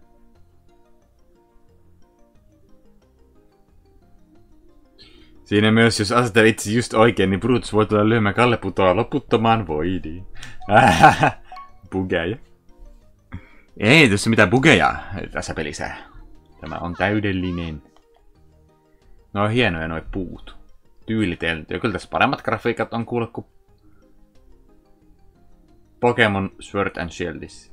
Siinä myös, jos asetelee itse just oikein, niin Brutus voi tulla lyhymään Kalle putoaa loputtomaan voidiin. Bugeja. Ei tässä mitään bugeja tässä pelissä. Tämä on täydellinen. No on hienoja noi puut. Tyylitelty. Ja kyllä tässä paremmat grafiikat on kuule kuin Pokemon Sword and Shieldissä.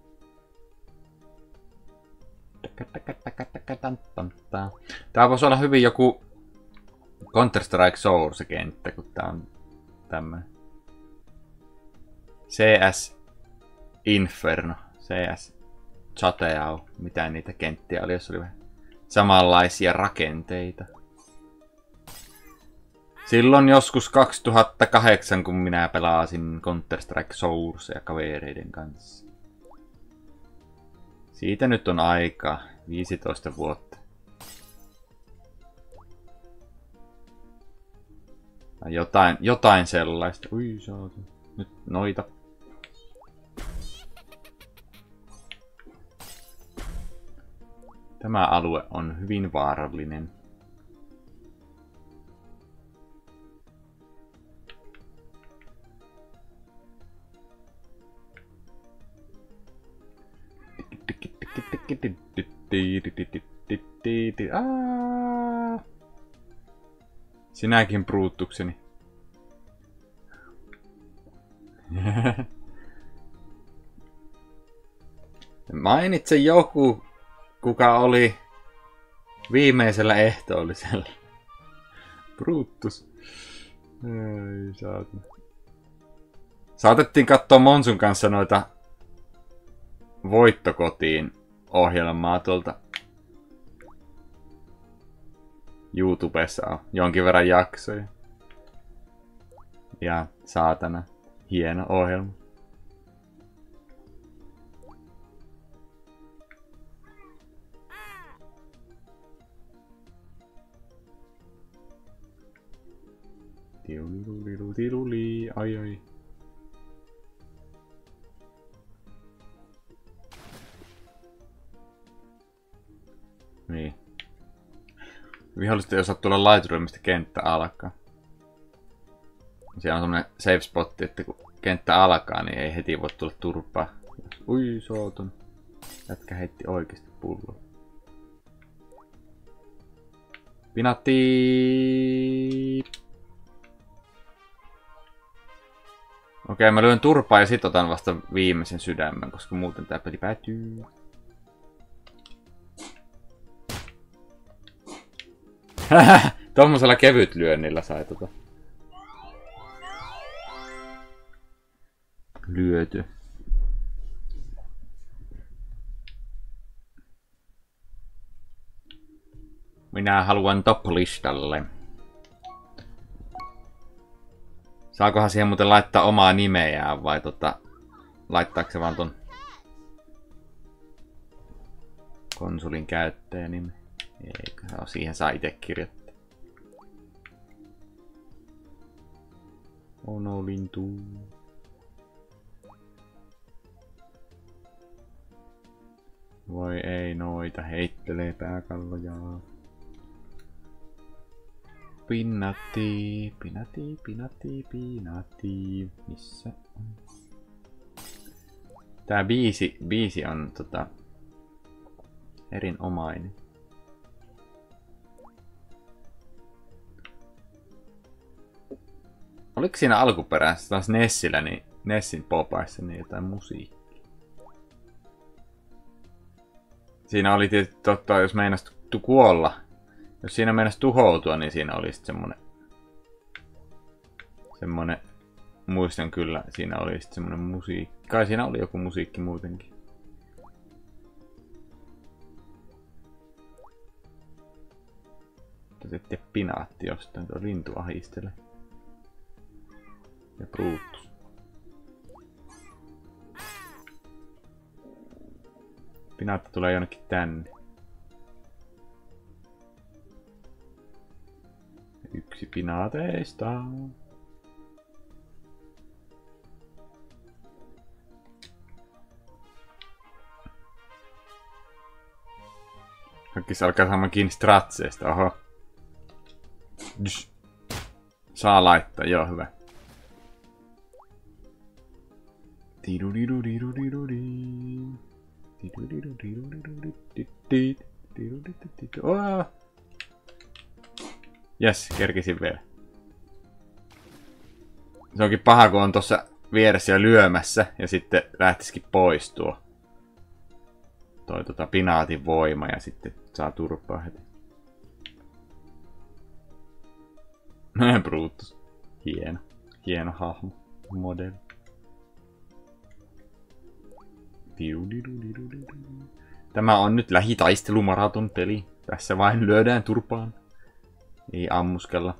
Tää voisi olla hyvin joku Counter-Strike Source kenttä, kun tää on tämmönen. C S Inferno, C S Chateau, mitä niitä kenttiä oli, jos oli vähän samanlaisia rakenteita. Silloin joskus kaksituhattakahdeksan, kun minä pelasin Counter-Strike Sourcea kavereiden kanssa. Siitä nyt on aikaa, viisitoista vuotta. Jotain, jotain sellaista. Ui, saatu. Nyt noita. Tämä alue on hyvin vaarallinen. Aa! Sinäkin Brutukseni. Mainitse joku, kuka oli viimeisellä ehtoollisella. Brutus. Ei saatana. Saatettiin katsoa Monsun kanssa noita Voittokotiin ohjelmaa tuolta YouTubessa on jonkin verran jaksoja. Ja saatana, hieno ohjelma. Tiluli, ai ai. Niin. Vihollisesti ei osaa tulla laiturimista kenttä alkaa. Siellä on semmonen save spotti, että kun kenttä alkaa, niin ei heti voi tulla turpaa. Ui, sootun. Jätkä heitti oikeesti pulloa. Pinatti. Okei, mä lyön turpaa ja sit otan vasta viimeisen sydämen, koska muuten tää peli päätyy. Tommosella kevyt lyönnillä sai tota lyöty. Minä haluan top-listalle. Saakohan siihen muuten laittaa omaa nimeään vai tota, laittaako se vaan ton konsolin käyttäjänime? Eikö, no, siihen saa itse kirjoittaa. Ono lintu. Voi ei noita, heittelee pääkalloja. Pinatti, pinatti, pinatti, pinatti. Missä on? Tää biisi, biisi on tota erinomainen. Oliko siinä alkuperäisessä taas Nessillä, niin Nessin popaissa niin jotain musiikkia? Siinä oli tietysti totta, jos meinas kuolla. Jos siinä meinas tuhoutua, niin siinä oli sitten semmonen... Semmonen... Muistan kyllä, siinä oli sitten semmonen musiikki. Kai siinä oli joku musiikki muutenkin. Sitten pinaatti jostain, tuo lintu ahistelee. Ja Brutus. Pinaatti tulee jonnekin tänne. Yksi pinaateista. Hakkis alkaa saamaan kiinni stratseista, oho. Dysh. Saa laittaa, joo hyvä. Jes, kerkisin vielä. Se onkin paha, kun on tossa vieressä ja lyömässä ja sitten lähtisikin pois tuo toi tota pinaatin voima ja sitten saa turpaa heti. Brutus. Hieno. Hieno hahmo. Model. Tämä on nyt lähitaistelumaraton peli. Tässä vain lyödään turpaan. Ei ammuskella.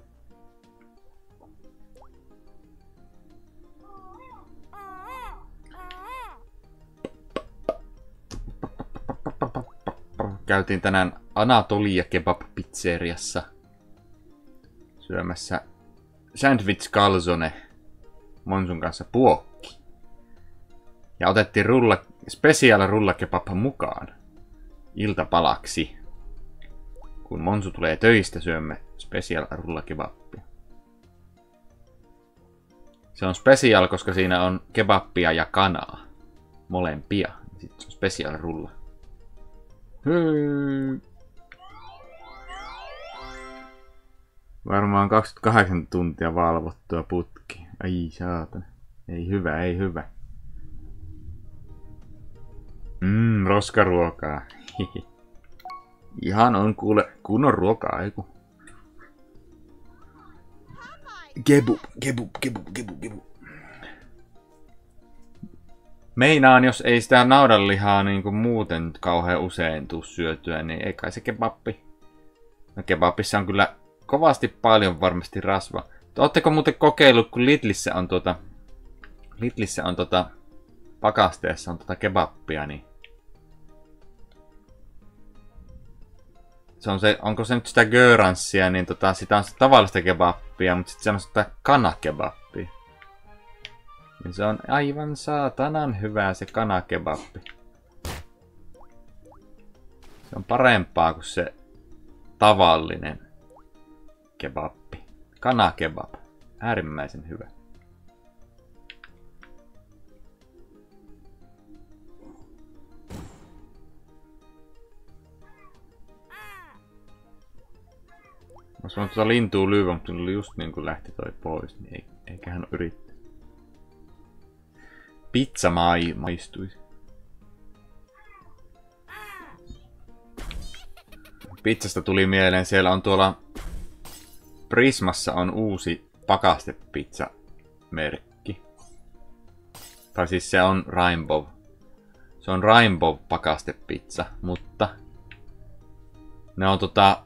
Käytiin tänään Anatolia Kebab Pizzeriassa syömässä sandwich calzone Monsun kanssa puokki. Ja otettiin rulla, special rullakebab mukaan iltapalaksi. Kun Monsu tulee töistä, syömme special rullakebappia. Se on special, koska siinä on kebappia ja kanaa. Molempia. Sitten se on special rulla. Hyy. Varmaan kaksikymmentäkahdeksan tuntia valvottua putki. Ai saatana. Ei hyvä, ei hyvä. Mmm, roskaruokaa. Ihan on kuule kunnon ruokaa, eiku. Kebab, kebab, kebab, kebab, kebab. Meinaan, jos ei sitä naudanlihaa niin kuin muuten kauhean usein tuu syötyä, niin ei kai se kebappi. No kebabissa on kyllä kovasti paljon varmasti rasva. Ootteko muuten kokeillut, kun Lidlissä on tuota... Lidlissä on tuota... Pakasteessa on tuota kebappia, niin... Se on se, onko se nyt sitä göranssia, niin tota, sitä on sitä tavallista kebappia, mutta sitten se on sitä kanakebappia. Niin se on aivan saatanan hyvää se kanakebappi. Se on parempaa kuin se tavallinen kebappi. Kanakebab. Äärimmäisen hyvä. Mä sanoin tuota lintua lyövä, mutta tuli just niin kuin lähti toi pois, niin ei, eikä hän yrittää. Pizza mai maistuisi. Pizzasta tuli mieleen, siellä on tuolla Prismassa on uusi pakastepizza-merkki. Tai siis se on Rainbow. Se on Rainbow pakastepizza, mutta ne on tota...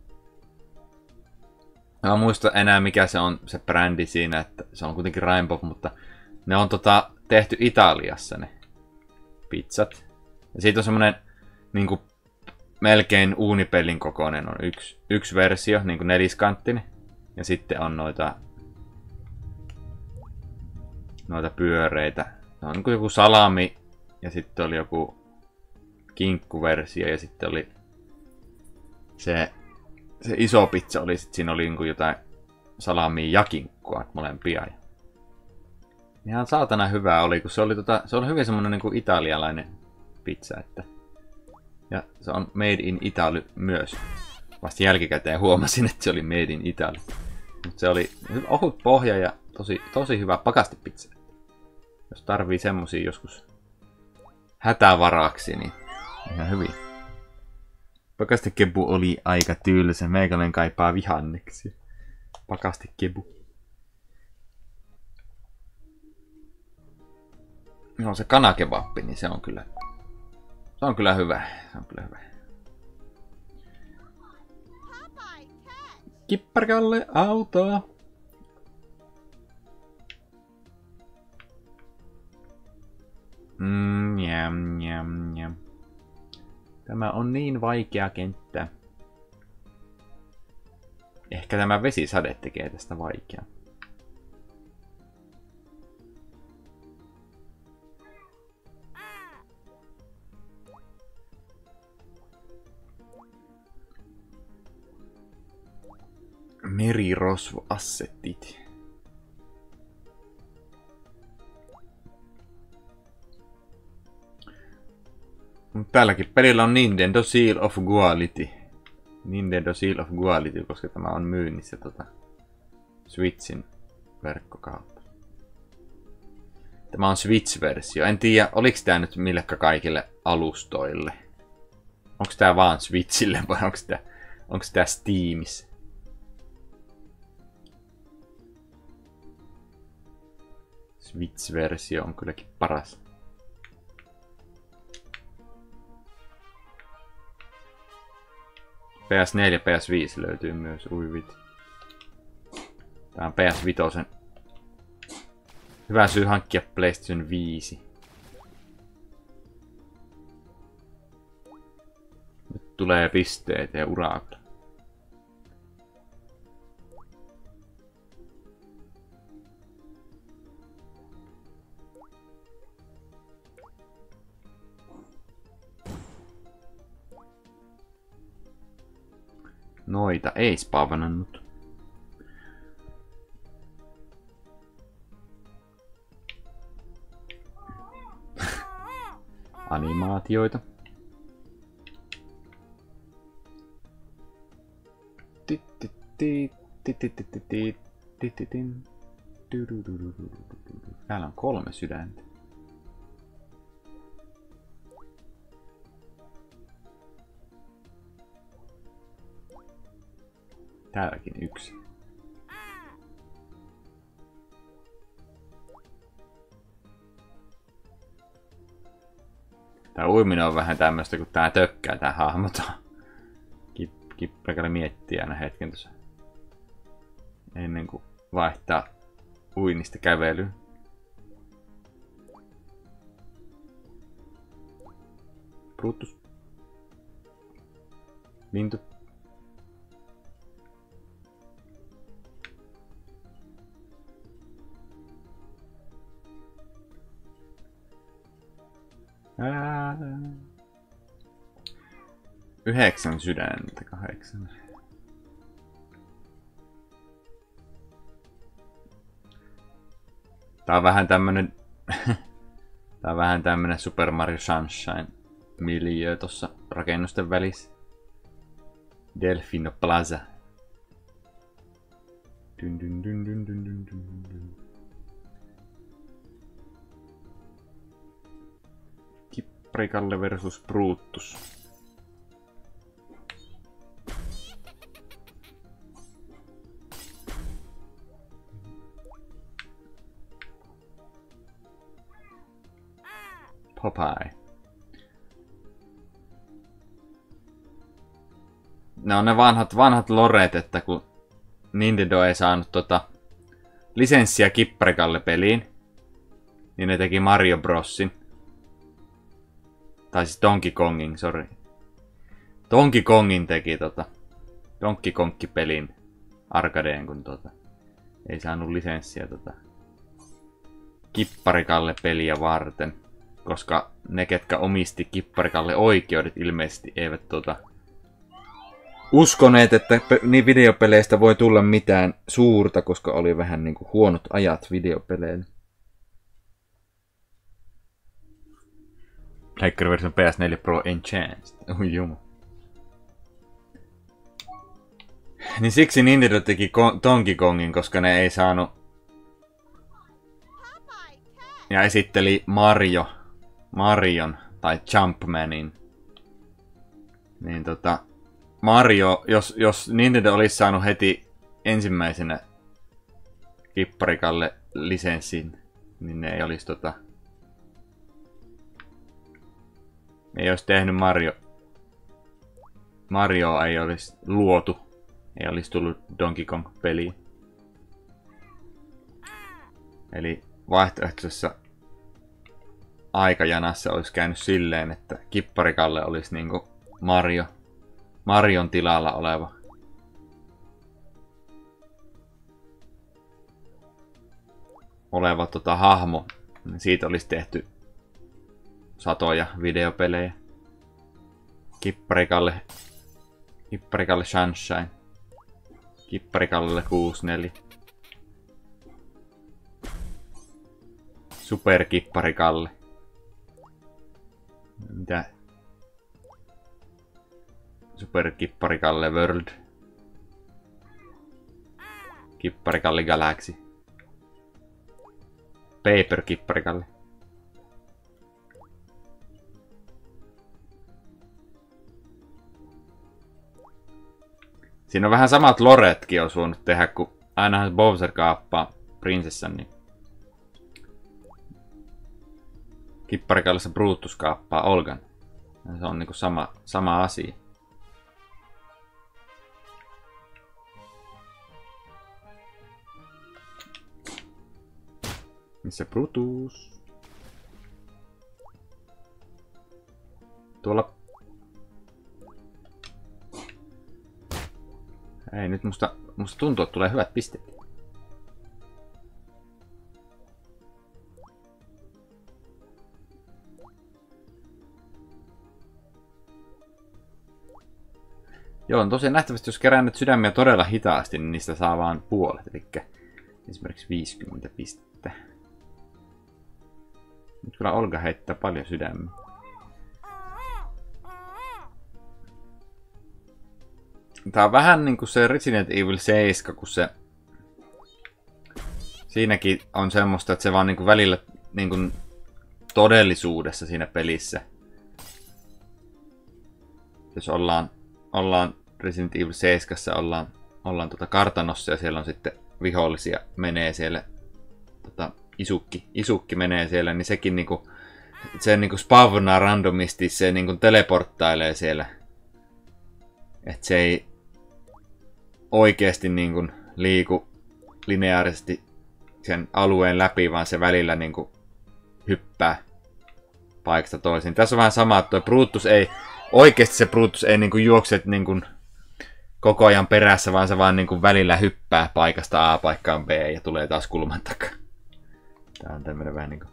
Mä en muista enää mikä se on se brändi siinä, että se on kuitenkin Rainbow, mutta ne on tota tehty Italiassa ne pizzat. Ja siitä on semmonen niinku melkein uunipellin kokoinen on yksi, yksi versio, niinku neliskanttinen. Ja sitten on noita noita pyöreitä. Se on niinku joku salami ja sitten oli joku kinkkuversio ja sitten oli se se iso pizza oli sit siinä oli niinku jotain salamia ja kinkkua molempia. Ihan saatana hyvää oli, kun se oli tota se oli hyvin semmonen niinku italialainen pizza, että ja se on made in Italy myös. Vasta jälkikäteen huomasin, että se oli made in Italy. Mutta se oli ohut pohja ja tosi, tosi hyvä pakastepizza. Jos tarvii semmosia joskus hätävaraksi, niin ihan hyvin. Pakastekebu oli aika tylsä. Meikäläinen kaipaa vihanneksi. Pakastekebu. No se kanakebappi, niin se on kyllä... Se on kyllä hyvä. Se on kyllä hyvä. Kipparkalle autoa. Mm, jam, jam, jam. Tämä on niin vaikea kenttä. Ehkä tämä vesisade tekee tästä vaikeaa. Merirosvoassettit. Tälläkin pelillä on Nintendo Seal of Quality. Nintendo Seal of Quality, koska tämä on myynnissä tota Switchin verkkokautta. Tämä on Switch-versio. En tiedä, oliko tämä nyt millekään kaikille alustoille. Onko tämä vaan Switchille vai onko tämä, onko tämä Steamissa? Switch-versio on kylläkin paras. P S neljä ja P S viisi löytyy myös, ui vit. Tää on P S viisi. Hyvä syy hankkia PlayStation viisi. Nyt tulee pisteet ja urakla. Noita ei spawnannut. Animaatioita. Täällä on kolme sydäntä. Täälläkin yksi. Tää uiminen on vähän tämmöstä, kun tää tökkää tää hahmo. Kip, Kippäkällä miettii aina hetken tuossa. Ennen kuin vaihtaa uinnista kävelyyn. Brutus. Lintu. Ää... Yhdeksän sydäntä, kahdeksan. Tää on vähän tämmönen... Tää on vähän tämmönen Super Mario Sunshine -miljöö tossa rakennusten välissä. Delfino Plaza. Dun, dun, dun, dun, dun, dun, dun, dun. Kipparikalle versus Brutus. Popeye. Ne on ne vanhat, vanhat loret, että kun Nintendo ei saanut tota lisenssiä Kipparikalle peliin, niin ne teki Mario Brosin. Tai siis Donkey Kongin, sorry. Donkey Kongin teki tota Donkey Kong-pelin arcadeen, kun tota ei saanut lisenssiä tota Kipparikalle peliä varten. Koska ne, ketkä omisti Kipparikalle oikeudet, ilmeisesti eivät tota uskoneet, että niin videopeleistä voi tulla mitään suurta, koska oli vähän niinku huonot ajat videopeleille. Läikkäriversion P S neljä Pro Enhanced. Oi jumu. Niin siksi Nintendo teki Donkey Kongin, koska ne ei saanut. Ja esitteli Mario. Marion tai Jumpmanin. Niin tota Mario, jos, jos Nintendo olisi saanut heti ensimmäisenä Kipparikalle lisenssin, niin ne ei olisi tota ei olisi tehnyt Mario. Mario ei olisi luotu. Ei olisi tullut Donkey Kong-peliin. Eli vaihtoehtoisessa aikajanassa olisi käynyt silleen, että Kipparikalle olisi niinku Mario. Marion tilalla oleva. Oleva tota hahmo. Siitä olisi tehty satoja videopelejä. Kipparikalle. Kipparikalle Sunshine. Kipparikalle kuusikymmentäneljä. Super Kipparikalle. Mitä? Super Kipparikalle World. Kipparikalle Galaxy. Paper Kipparikalle. Siinä on vähän samat loretkin on suonut tehdä, kun ainahan Bowser kaappaa prinsessan, niin Kipparikallessa Brutus kaappaa Olgan. Se on niinku sama, sama asia. Missä Brutus? Tuolla. Ei, nyt musta, musta tuntuu, että tulee hyvät pisteet. Joo, on tosiaan nähtävästi, jos kerään nyt sydämiä todella hitaasti, niin niistä saa vaan puolet. Eli esimerkiksi viisikymmentä pistettä. Nyt kyllä Olga heittää paljon sydämiä. Tää on vähän niinku se Resident Evil seitsemän, kun se siinäkin on semmoista, että se vaan niinku välillä niinku todellisuudessa siinä pelissä. Jos ollaan, ollaan Resident Evil seitsemän, ollaan, ollaan tota kartanossa ja siellä on sitten vihollisia menee siellä, tota, isukki, isukki menee siellä, niin sekin niinku, se niinku spavnaa randomisti, se niinku teleporttailee siellä. Että se ei oikeasti niin kuin liiku lineaarisesti sen alueen läpi, vaan se välillä niin kuin hyppää paikasta toiseen. Tässä on vähän sama, että tuo Brutus ei, oikeasti se Brutus ei niin kuin juokse niin kuin koko ajan perässä, vaan se vaan niin kuin välillä hyppää paikasta A paikkaan B ja tulee taas kulman takaa. Tää on tämmönen vähän niin kuin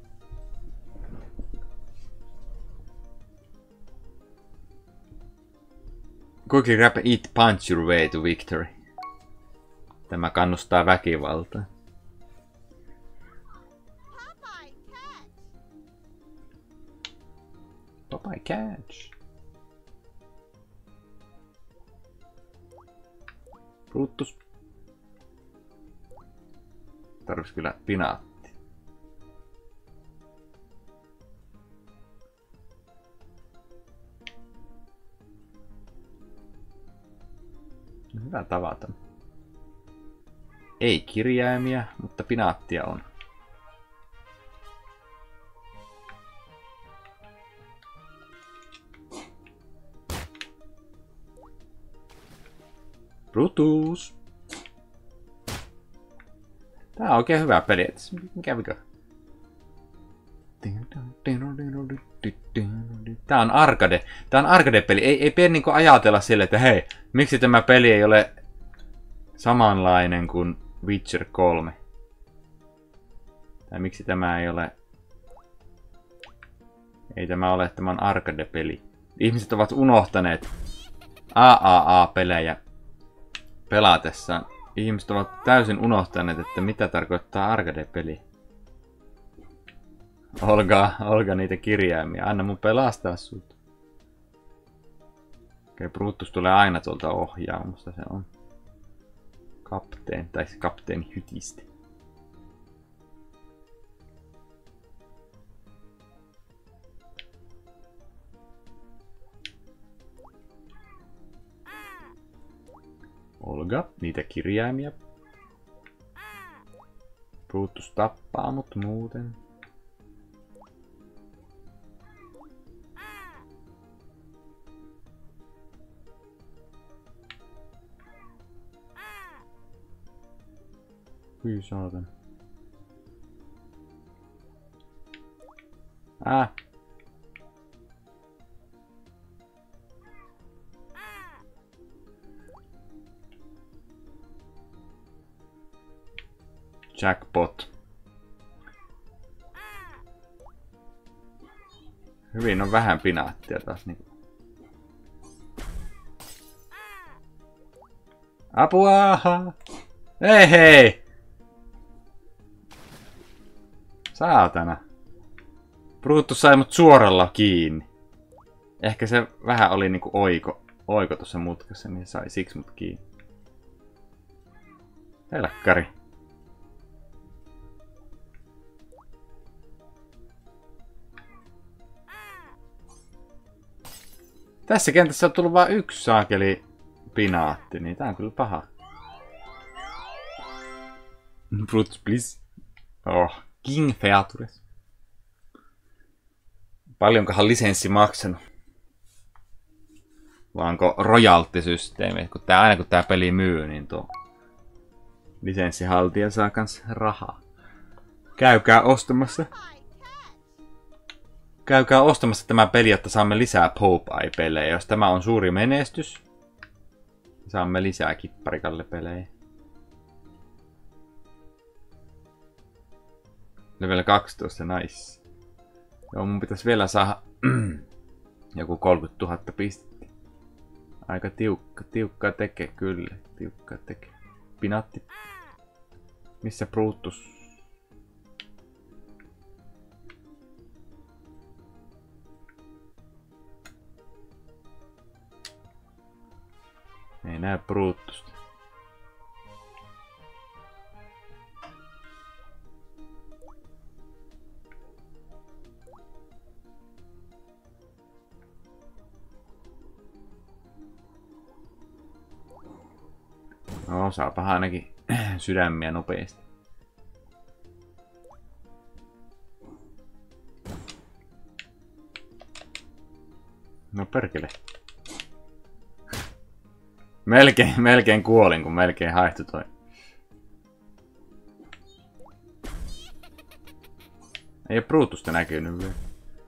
Quickly grab, eat, punch your way to victory. Tämä kannustaa väkivaltaan. Popeye catch. Brutus. Tarvis kyllä pinaatti. Hyvä tavata. Ei kirjaimia, mutta pinaattia on. Brutus. Tää on oikein hyvä peli. Mikä mikä? Tää on arcade. Tää on arcade-peli. Ei, ei pidä niinku ajatella sille, että hei, miksi tämä peli ei ole samanlainen kuin Witcher kolme. Tai miksi tämä ei ole... Ei tämä ole, tämä on arcade-peli. Ihmiset ovat unohtaneet A A A-pelejä pelatessaan. Ihmiset ovat täysin unohtaneet, että mitä tarkoittaa arcade-peli. Olga, Olga niitä kirjaimia. Anna mun pelastaa sut. Okei, Brutus tulee aina tuolta ohjaamusta. Se on kapteen, tai kapteeni Hytisti. Olga, niitä kirjaimia. Brutus tappaa mut muuten. Hyi saatan. Ah. Jackpot. Hyvin on vähän pinaattia taas niinku. Apua! Hei hei! Saatana. Brutus sai mut suoralla kiinni. Ehkä se vähän oli niinku oiko, oiko tuossa mutkassa, niin sai siksi mut kiinni. Helkkari. Tässä kentässä on tullut vain yksi saakeli pinaatti, niin tää on kyllä paha. Brutus, please. Oh, King Features. Paljonkohan lisenssi maksanut? Vai onko royalty-systeemi? Kun tää, aina kun tää peli myy, niin tuo lisenssihaltija saa kans rahaa. Käykää ostamassa. Käykää ostamassa tämä peli, jotta saamme lisää Popeye-pelejä. Jos tämä on suuri menestys, saamme lisää Kipparikalle-pelejä. Level kaksitoista, nice. Joo, mun pitäisi vielä saada joku kolmekymmentätuhatta pistettä. Aika tiukka, tiukkaa tekee kyllä. Tiukkaa tekee. Pinaatti. Missä Brutus? Ei näe Brutusta. No, saapahan ainakin sydämiä nopeasti. No perkele. Melkein, melkein kuolin, kun melkein haihtui toi. Ei oo Brutusta näkynyt vielä.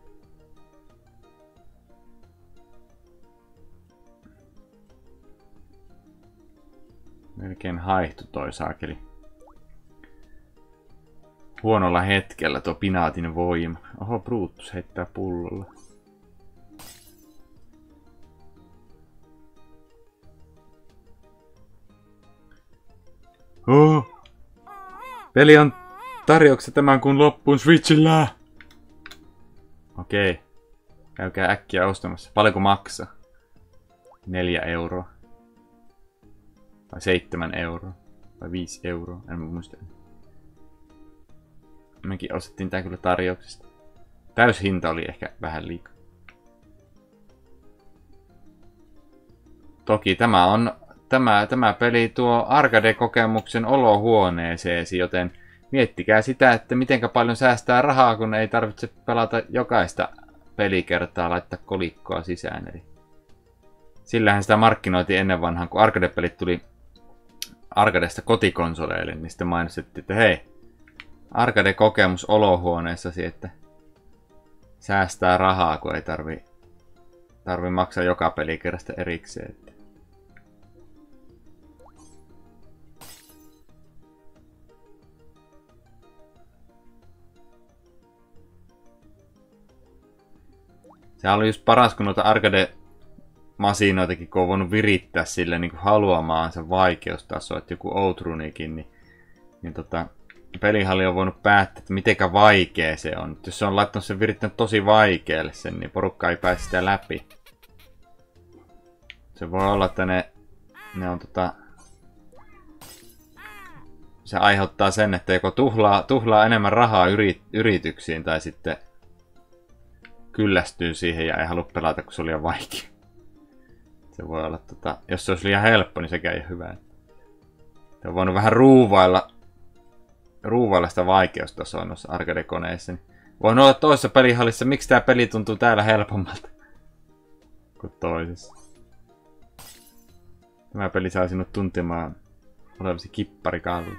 Melkein haihtui toi saakeli. Huonolla hetkellä tuo pinaatin voima. Oho, Brutus heittää pullolla. Oh. Peli on tarjouksessa tämän kun loppuun Switchillä. Okei. Käykää äkkiä ostamassa. Paljonko maksaa? Neljä euroa. Vai seitsemän euroa. Vai viisi euroa. En muista. mekin ostettiin tää kyllä tarjouksesta. Täyshinta oli ehkä vähän liikaa. Toki tämä on tämä, tämä peli tuo arcade-kokemuksen olohuoneeseesi, joten miettikää sitä, että mitenkä paljon säästää rahaa, kun ei tarvitse pelata jokaista pelikertaa laittaa kolikkoa sisään. Eli sillähän sitä markkinoitiin ennen vanhaan, kun arcade-pelit tuli arcadesta kotikonsoleille, niin sitten mainostettiin, että hei, arcade-kokemus olohuoneessasi, että säästää rahaa, kun ei tarvi, tarvi maksaa joka pelikerrasta erikseen. Se oli just paras, kun noita arcade-masinoitakin, kun on voinut virittää sille niin haluamaansa vaikeustaso, että joku Outrunikin, niin, niin tota, pelihalli on voinut päättää, että mitenkä vaikea se on. Jos se on laittanut sen virittänyt tosi vaikealle sen, niin porukka ei pääse sitä läpi. Se voi olla, että ne, ne on tota... Se aiheuttaa sen, että joko tuhlaa, tuhlaa enemmän rahaa yrit, yrityksiin tai sitten kyllästyy siihen ja ei halua pelata, kun se oli liian vaikea. Se voi olla, tota, jos se olisi liian helppo, niin sekään ei ole hyvä. Se on voinut vähän ruuvailla, ruuvailla sitä vaikeustasoa noissa arcade-koneissa. Niin voin olla toisessa pelihallissa, miksi tämä peli tuntuu täällä helpommalta kuin toisessa. Tämä peli saa sinut tuntemaan olevasi kipparikalli.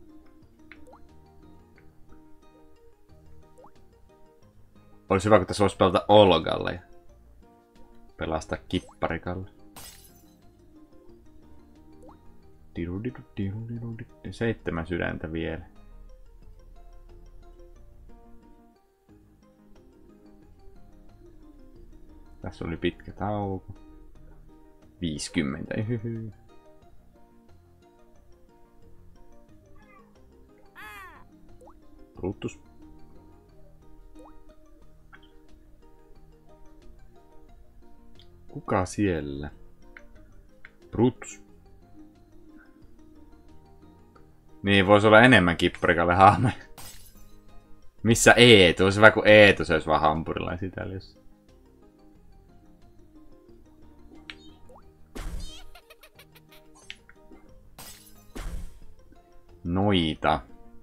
Olisi hyvä, kun tässä voisi pelata Olgalle ja pelastaa kipparikalle. Seitsemän sydäntä vielä. Tässä oli pitkä tauko. viisikymmentä. Hyhy. Brutus. Kuka siellä? Brutus. Niin, voisi olla enemmän kipparikalle hahmoja. Missä Eetu? Olisi hyvä, kun Eetu se olisi vaan hampurilaisia täällä jos. Noita.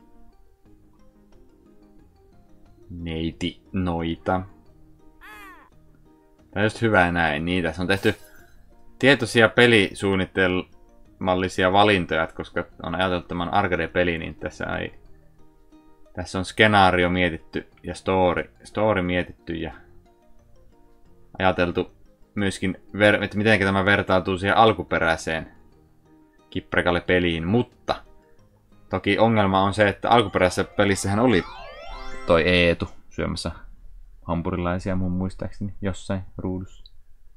Neiti noita. Tämä on just hyvä näin. Niin, tässä on tehty tietoisia pelisuunnitelmallisia valintoja, koska on ajateltu tämän arcade-peli, niin tässä ei... Tässä on skenaario mietitty ja story, story mietitty ja ajateltu myöskin, että miten tämä vertautuu siihen alkuperäiseen Kipprekalle peliin, mutta toki ongelma on se, että alkuperäisessä pelissähän oli toi Eetu syömässä hampurilaisia mun muistaakseni jossain ruudussa.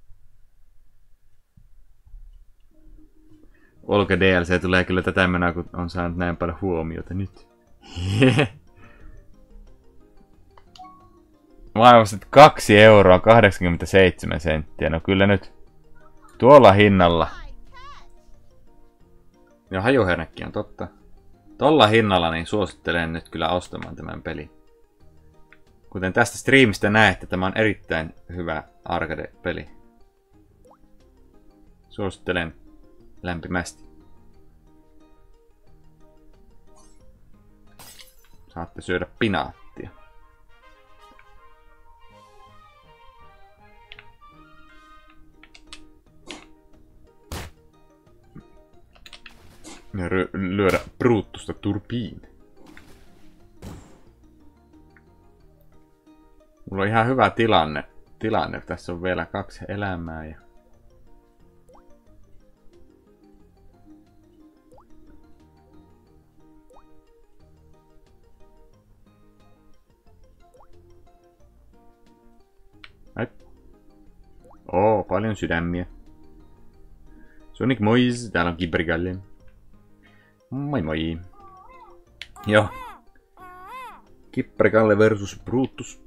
Olka D L C tulee kyllä tätä mennä, kun on saanut näin paljon huomiota nyt. Maailmassa kaksi euroa kahdeksankymmentäseitsemän senttiä. No kyllä nyt tuolla hinnalla. Ja hajuhernäkin on totta. Tolla hinnalla niin suosittelen nyt kyllä ostamaan tämän pelin. Kuten tästä streamistä näette, tämä on erittäin hyvä arcade-peli. Suosittelen lämpimästi. Saatte syödä pinaattia. Ja lyödä Brutusta turpiin. Mulla on ihan hyvä tilanne. Tilanne. Tässä on vielä kaksi elämää ja... Ai. Oo, paljon sydämiä. Sonic mois, täällä on Kipprikalle. Moi moi. Joo. Kipprikalle versus Brutus.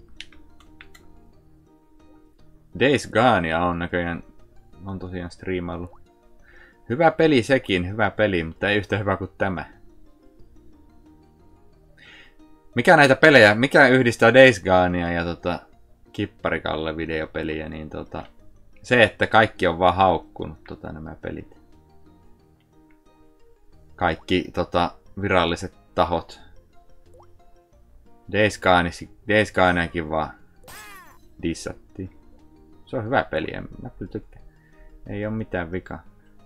Days Gonea on näköjään, on tosiaan striimaillut. Hyvä peli sekin, hyvä peli, mutta ei yhtä hyvä kuin tämä. Mikä näitä pelejä, mikä yhdistää Days Gonea ja tota Kipparikalle videopeliä, niin tota se, että kaikki on vaan haukkunut tota nämä pelit. Kaikki tota viralliset tahot. Days Goneakin, Days Goneakin vaan dissattiin. Se on hyvä peli, en mä kyllä tykkään. Ei oo mitään vikaa.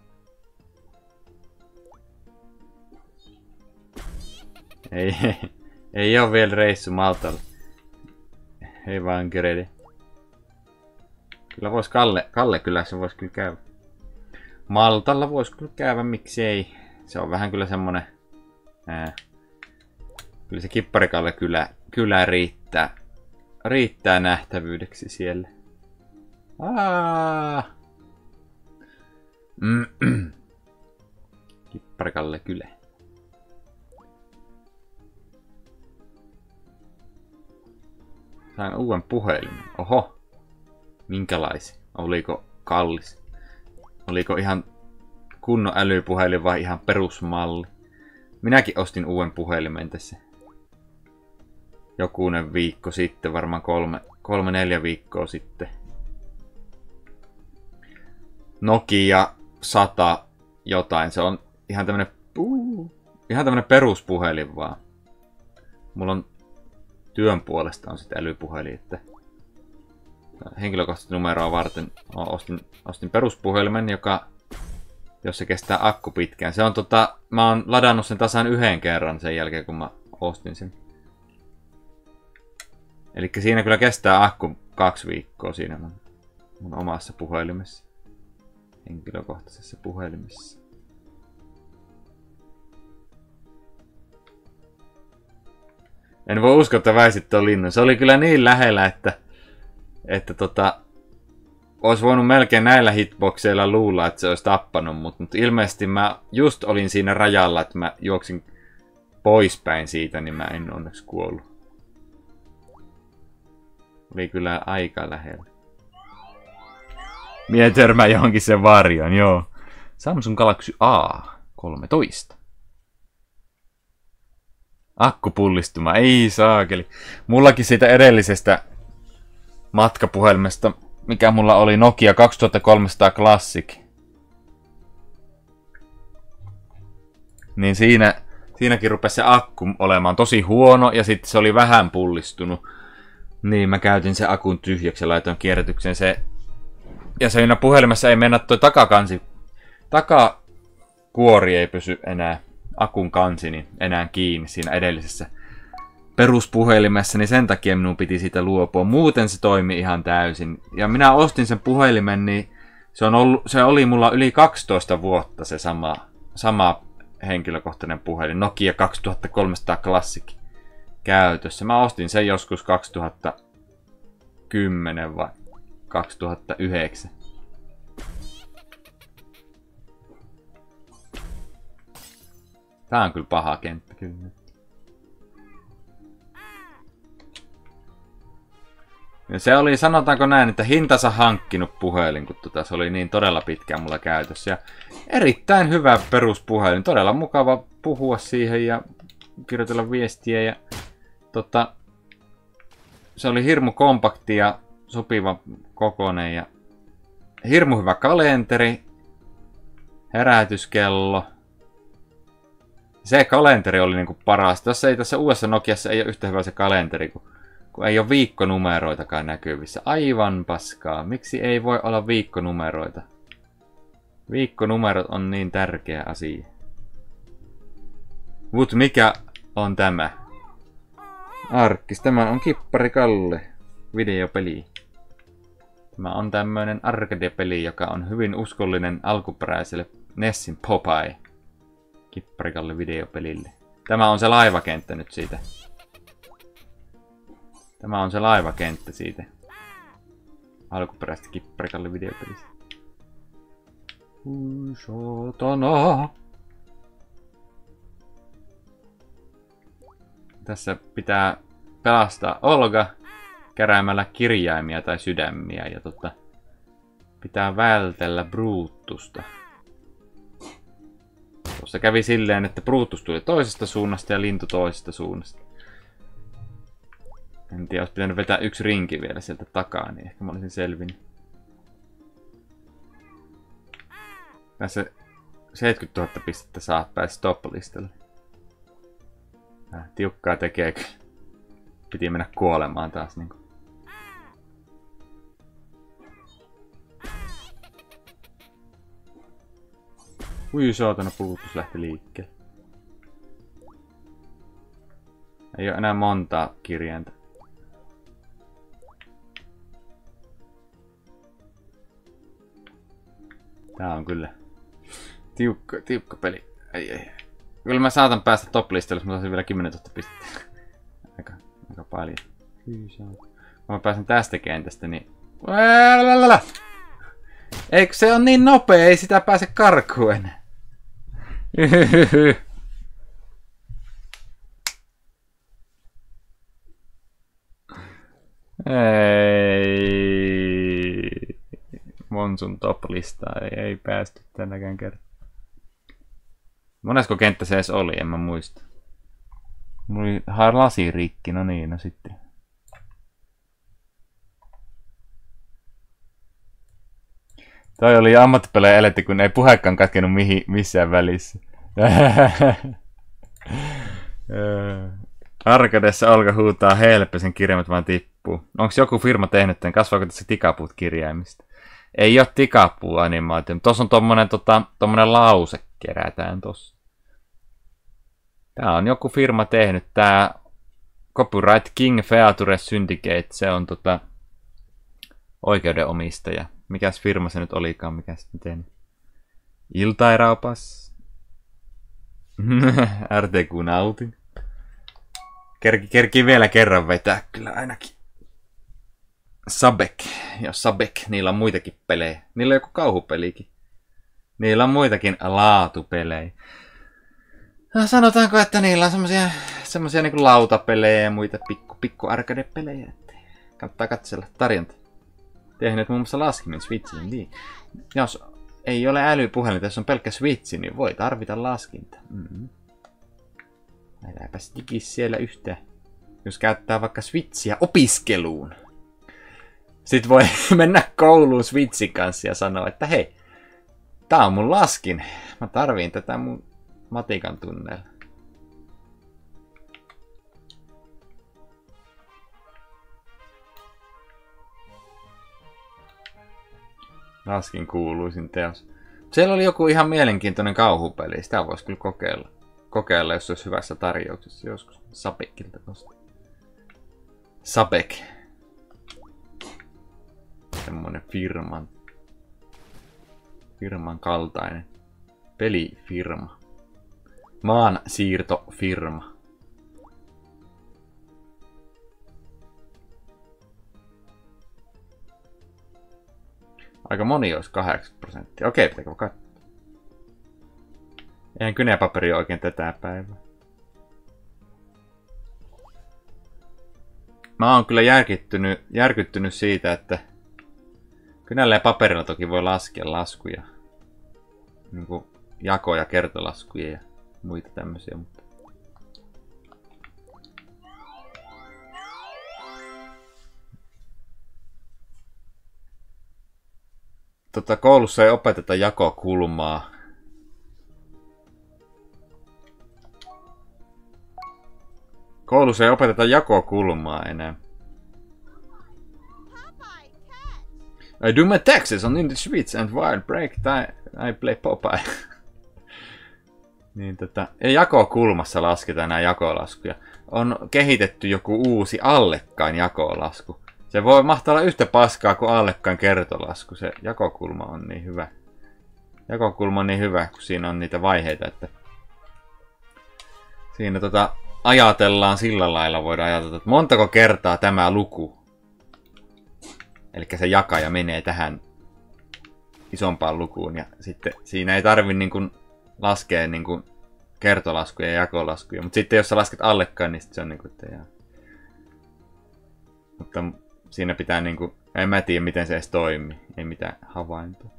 Ei, ei, ei oo vielä reissu Maltalle. Ei vaan Grede. Kyllä vois Kalle, Kalle kyllä se vois kyllä käydä. Maltalla vois kyllä käydä, miksei. Se on vähän kyllä semmonen... Ää, kyllä se Kipparikalle kyllä, kyllä riittää. Riittää nähtävyydeksi siellä. Aa! Mm. Kipparikalle kyllä. Sain uuden puhelimen. Oho. Minkälaisia? Oliko kallis? Oliko ihan kunnon älypuhelin vai ihan perusmalli? Minäkin ostin uuden puhelimen tässä. Jokunen viikko sitten, varmaan kolme, kolme neljä viikkoa sitten. Nokia sata jotain. Se on ihan tämmönen, uh, ihan tämmönen peruspuhelin vaan. Mulla on työn puolesta on sitten älypuhelin, että henkilökohtaista numeroa varten ostin, ostin peruspuhelimen, joka, jos se kestää akku pitkään. Se on tota, mä oon ladannut sen tasan yhden kerran sen jälkeen, kun mä ostin sen. Eli siinä kyllä kestää akku kaksi viikkoa siinä mun, mun omassa puhelimessa. Henkilökohtaisessa puhelimessa. En voi uskoa, että väisit tuon linnun. Se oli kyllä niin lähellä, että, että tota, olisi voinut melkein näillä hitboxeilla luulla, että se olisi tappanut mut. Mutta ilmeisesti mä just olin siinä rajalla, että mä juoksin poispäin siitä, niin mä en onneksi kuollut. Oli kyllä aika lähellä. Mie törmää johonkin sen varjon, joo. Samsung Galaxy A kolmetoista. Akkupullistuma, ei saakeli. Mullakin siitä edellisestä matkapuhelimesta, mikä mulla oli Nokia kaksituhattakolmesataa Classic. Niin siinä, siinäkin rupesi se akku olemaan tosi huono ja sitten se oli vähän pullistunut. Niin mä käytin sen akun tyhjäksi ja laitoin kierrätykseen se. Ja siinä puhelimessa ei mennä toi takakansi. Takakuori ei pysy enää. Akun kansini enää kiinni siinä edellisessä peruspuhelimessa, niin sen takia minun piti siitä luopua. Muuten se toimi ihan täysin. Ja minä ostin sen puhelimen, niin se, on ollut, se oli mulla yli kaksitoista vuotta se sama, sama henkilökohtainen puhelin. Nokia kaksituhattakolmesataa Classic käytössä. Mä ostin sen joskus kaksituhattakymmenen vai kaksituhattayhdeksän. Tää on kyllä paha kenttä, kyllä. Ja se oli, sanotaanko näin, että hintansa hankkinut puhelin, kun tota, se oli niin todella pitkään mulla käytössä. Ja erittäin hyvä peruspuhelin, todella mukava puhua siihen ja kirjoitella viestiä. Ja, tota, se oli hirmu kompakti ja sopiva kokoinen ja hirmu hyvä kalenteri, herätyskello. Se kalenteri oli niinku paras. Tässä ei tässä uudessa Nokiassa ei ole yhtä hyvä se kalenteri, kun, kun ei ole viikkonumeroitakaan näkyvissä. Aivan paskaa. Miksi ei voi olla viikkonumeroita? Viikkonumerot on niin tärkeä asia. Mut mikä on tämä? Arkkis. Tämä on Kippari Kalle videopeli. Tämä on tämmöinen arcade-peli, joka on hyvin uskollinen alkuperäiselle Nessin Popeye. Kipparikalle videopelille. Tämä on se laivakenttä nyt siitä. Tämä on se laivakenttä siitä. Alkuperäistä Kipparikalle videopelistä. Satana. Tässä pitää pelastaa Olga keräämällä kirjaimia tai sydämiä ja tota, pitää vältellä Brutusta. Tuossa kävi silleen, että Brutus tuli toisesta suunnasta ja lintu toisesta suunnasta. En tiedä, olisi pitänyt vetää yksi rinki vielä sieltä takaa, niin ehkä mä olisin selvinnyt. Tässä seitsemänkymmentätuhatta pistettä saat päästä stop-listalle. Tiukkaa tekee kyllä. Piti mennä kuolemaan taas niinku. Ui saatana, pulutus lähti liikkeelle. Ei oo enää montaa kirjainta. Tää on kyllä tiukka, tiukka peli. Ei, ei. Kyllä mä saatan päästä top-listalle, jos mä saisin vielä kymmenentuhatta pistettä. Aika, aika paljon. Kun mä pääsen tästä kentästä, niin... Eikö se on niin nopea, ei sitä pääse karkuun enää. Ei. Monsun top-listaa ei, ei päästy tänäkään kertaa. Monesko kenttä se edes oli, en mä muista. Mulla oli lasi rikki, no niin, no sitten. Toi oli ammattipelejä eletty, kun ei puhekaan katkenut mihin, missään välissä. Arkadessa Olga huutaa helppo, sen kirjaimet vaan tippuu. Onko joku firma tehnyt tämän? Kasvaako tässä tikapuut kirjaimista? Ei ole tikapuu-animaatio, mutta tossa on tommonen, tota, tommonen lause kerätään tossa. Tää on joku firma tehnyt. Tää Copyright King Feature Syndicate, se on tota oikeudenomistaja. Mikäs firma se nyt olikaan, mikä sitten tehnyt? Iltairaupas. R T Q Nautin. Kerki, kerki vielä kerran vetää kyllä ainakin. Sabek. Ja Sabek, niillä on muitakin pelejä. Niillä on joku kauhupelikin. Niillä on muitakin laatupelejä. No, sanotaanko, että niillä on semmosia, semmosia niinku lautapelejä ja muita pikku, pikku arcade-pelejä. Kannattaa katsella tarjonta. Tehnyt muun muassa laskimen Switchin. Niin. Jos ei ole älypuhelin, jos on pelkkä Switch, niin voi tarvita laskinta. Mm-hmm. Äläpäs digis siellä yhtään. Jos käyttää vaikka Switchiä opiskeluun. Sitten voi mennä kouluun Switchin kanssa ja sanoa, että hei, tää on mun laskin. Mä tarviin tätä mun matikan tunneilla. Laskin kuuluisin teos. Siellä oli joku ihan mielenkiintoinen kauhupeli. Sitä voisi kyllä kokeilla. Kokeilla, jos olisi hyvässä tarjouksessa joskus. Sabekilta tosta. Sabek. Semmonen firman. Firman kaltainen. Pelifirma. Maansiirtofirma. Aika moni olisi kahdeksankymmentä prosenttia. Okei, pitääkö katsoa. Eihän kynäpaperi oikein tätä päivää. Mä oon kyllä järkyttynyt, järkyttynyt siitä, että kynällä ja paperilla toki voi laskea laskuja. Niin kuin jakoja, kertolaskuja ja muita tämmöisiä. Mutta... Tota, koulussa ei opeteta jakokulmaa. Koulussa ei opeteta jakokulmaa enää. I do my taxes on in the streets and while break time I play Popeye. Niin tota, ei jakokulmassa lasketa enää jakolaskuja. On kehitetty joku uusi allekkain jakolasku. Se voi mahtaa olla yhtä paskaa kuin allekkain kertolasku. Se jakokulma on niin hyvä. Jakokulma on niin hyvä, kun siinä on niitä vaiheita, että siinä tota ajatellaan sillä lailla, voidaan ajatella, että montako kertaa tämä luku, eli se jakaja menee tähän isompaan lukuun, ja sitten siinä ei tarvi niin kuin laskea niin kuin kertolaskuja ja jakolaskuja, mutta sitten jos sä lasket allekkain, niin se on niin kuin, että jaa. Mutta siinä pitää niin kuin, en mä tiedä miten se edes toimii, ei mitään havaintoa.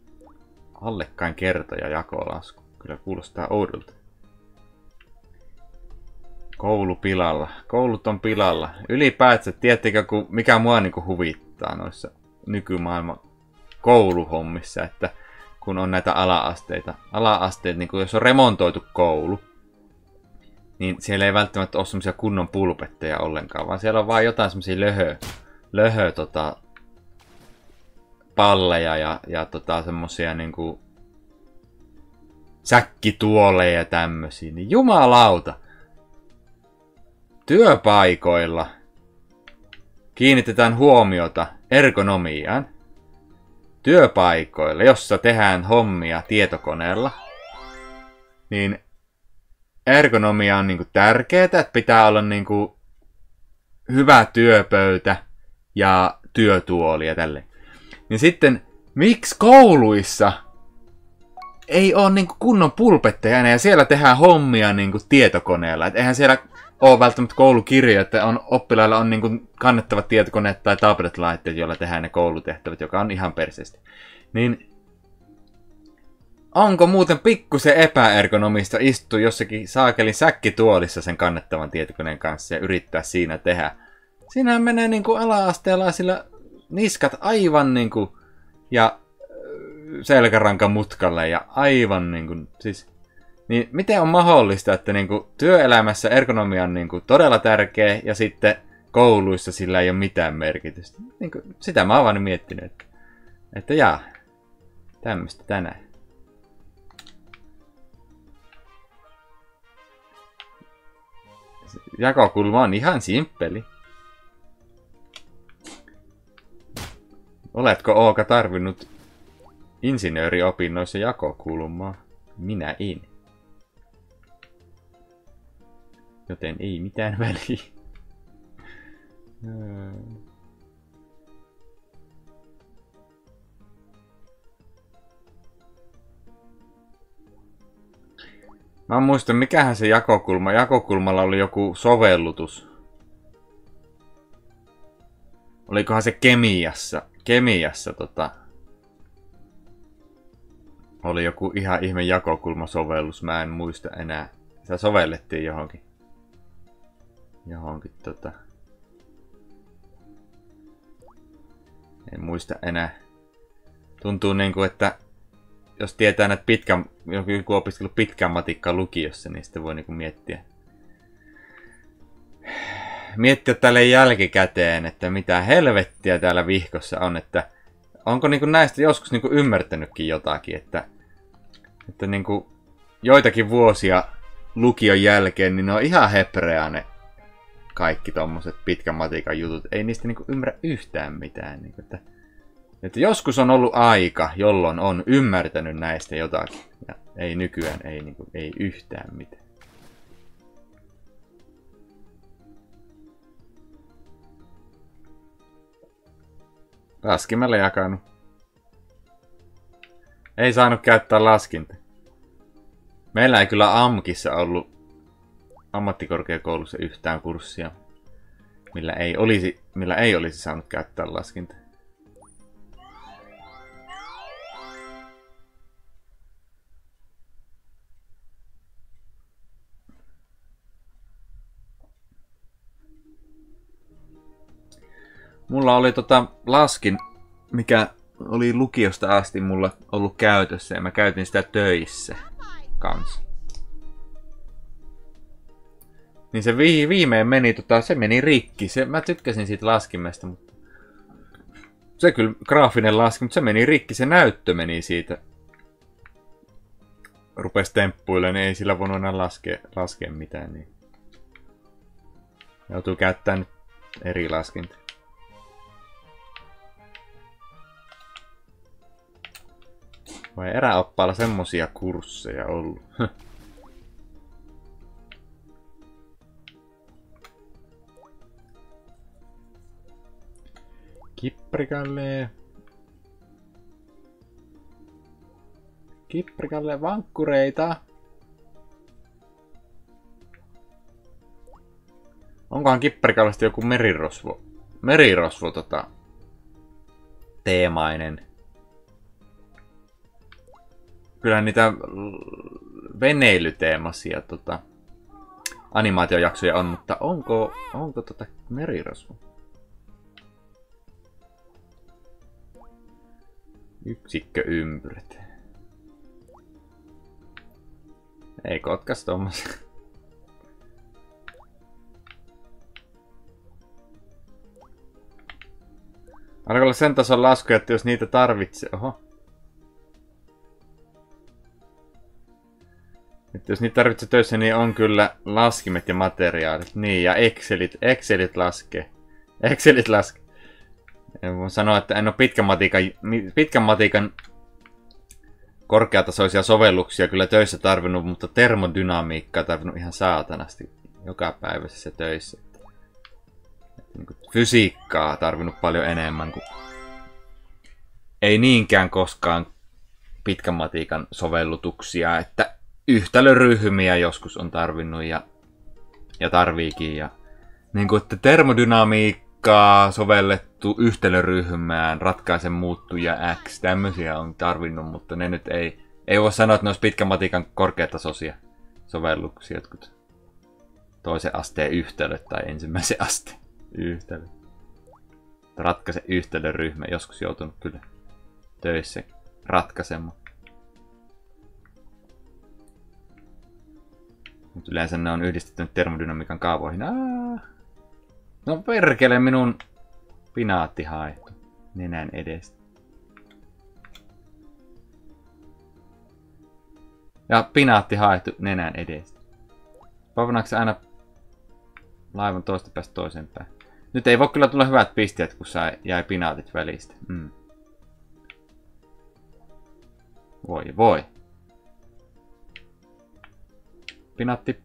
Allekkain kerta ja jakolasku. Kyllä kuulostaa oudolta. Koulu pilalla. Koulut on pilalla. Ylipäätään, tiedättekö, kun mikä mua niinku huvittaa noissa nykymaailman kouluhommissa, että kun on näitä ala-asteita. Ala-asteet, niin jos on remontoitu koulu, niin siellä ei välttämättä ole semmoisia kunnon pulpetteja ollenkaan, vaan siellä on vaan jotain semmoisia löhö, löhö tota, palleja ja, ja tota, semmoisia niinku säkkituoleja ja tämmöisiä. Niin jumalauta! Työpaikoilla kiinnitetään huomiota ergonomiaan. Työpaikoilla, jossa tehdään hommia tietokoneella, niin ergonomia on niinku tärkeää, että pitää olla niinku hyvä työpöytä ja työtuoli ja tälleen. Niin sitten, miksi kouluissa ei ole niinku kunnon pulpetteja ja siellä tehdään hommia niinku tietokoneella? Et eihän siellä ole välttämättä koulukirjoja, että on, oppilailla on niinku kannettavat tietokoneet tai tablet-laitteet, joilla tehdään ne koulutehtävät, joka on ihan perseesti. Niin onko muuten pikkusen epäergonomista istua jossakin saakelin säkkituolissa sen kannettavan tietokoneen kanssa ja yrittää siinä tehdä? Siinähän menee niinku ala-asteella sillä niskat aivan niinku ja selkäranka mutkalle ja aivan niinku siis. Niin miten on mahdollista, että niinku työelämässä ergonomia on niinku todella tärkeä ja sitten kouluissa sillä ei ole mitään merkitystä? Niinku, sitä mä oon vaan miettinyt, että, että jaa, tämmöistä tänään. Jakokulma on ihan simppeli. Oletko Ooka tarvinnut insinööriopinnoissa jakokulmaa? Minä en. Joten ei mitään väliä. Mä muistan, mikähän se jakokulma. Jakokulmalla oli joku sovellutus. Olikohan se kemiassa? Kemiassa tota... Oli joku ihan ihme jakokulmasovellus. Mä en muista enää. Sitä sovellettiin johonkin. Johonkin tota... En muista enää. Tuntuu niinku, että jos tietää näitä pitkän, joku opiskellut pitkän matikkaa lukiossa, niin sitten voi niinku miettiä. Miettiä tälle jälkikäteen, että mitä helvettiä täällä vihkossa on, että onko niinku näistä joskus niinku ymmärtänytkin jotakin, että, että niinku joitakin vuosia lukion jälkeen, niin ne on ihan hepreaa ne kaikki tommoset pitkän matikan jutut. Ei niistä niinku ymmärrä yhtään mitään. Niinku, että, että joskus on ollut aika, jolloin on ymmärtänyt näistä jotakin. Ja ei nykyään, ei, niinku, ei yhtään mitään. Laskimella jakanut. Ei saanut käyttää laskinta. Meillä ei kyllä A M Kissa ollut ammattikorkeakoulussa yhtään kurssia, millä ei olisi, millä ei olisi saanut käyttää laskinta. Mulla oli tota laskin, mikä oli lukiosta asti mulla ollut käytössä ja mä käytin sitä töissä kanssa. Niin se vi viimein meni, tota, se meni rikki. Se, mä tykkäsin siitä laskimesta, mutta se kyllä graafinen laski, mutta se meni rikki. Se näyttö meni siitä. Rupesi temppuille, niin ei sillä voinut enää laskea, laskea mitään. Niin joutuu käyttämään nyt eri laskinta. Vai eräoppaalla semmosia kursseja ollut? Kiprikalle. Kiprikalle vankkureita. Onkohan Kiprikallesta joku merirosvo? Merirosvo tota... teemainen. Kyllä niitä veneilyteemaisia tota... animaatiojaksoja on, mutta onko, onko tota merirosvo? Yksikköympyrät. Ei kotkas tommosia. Alkaa olla sen tason lasku, että jos niitä tarvitsee... Oho. Että jos niitä tarvitsee töissä, niin on kyllä laskimet ja materiaalit. Niin, ja Excelit. Excelit laskee. Excelit laskee. Voin sanoa, että en ole pitkän matikan, pitkän matikan korkeatasoisia sovelluksia kyllä töissä tarvinnut, mutta termodynamiikkaa tarvinnut ihan saatanasti jokapäiväisissä töissä. Niin kuin fysiikkaa tarvinnut paljon enemmän kuin... Ei niinkään koskaan pitkän matikan sovellutuksia, että yhtälöryhmiä joskus on tarvinnut ja, ja tarviikin. Ja, niin kuin, että termodynamiikkaa sovellettu yhtälöryhmään, ratkaise muuttuja X, tämmöisiä on tarvinnut, mutta ne nyt ei, ei voi sanoa, että ne olisi pitkän matikan korkeatasoisia sovelluksia, jotkut toisen asteen yhtälöt tai ensimmäisen asteen yhtälöt. Ratkaise yhtälöryhmä, joskus joutunut kyllä töissä ratkaisemaan. Mutta yleensä ne on yhdistetty termodynamiikan kaavoihin. Aa! No perkele, minun pinaatti haettu nenän edestä. Ja pinaatti haettu nenän edestä. Pavanaako se aina laivan toista päästä toiseen päin? Nyt ei voi kyllä tulla hyvät pisteet, kun sai, jäi pinaatit välistä. Mm. Voi voi. Pinaatti.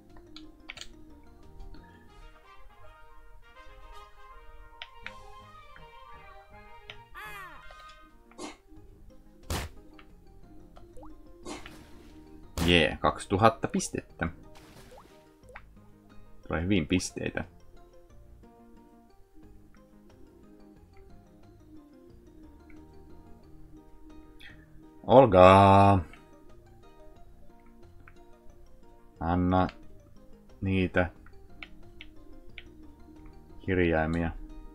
Jee, yeah, kaksituhatta pistettä. Tulee hyvin pisteitä. Olga. Anna niitä kirjaimia.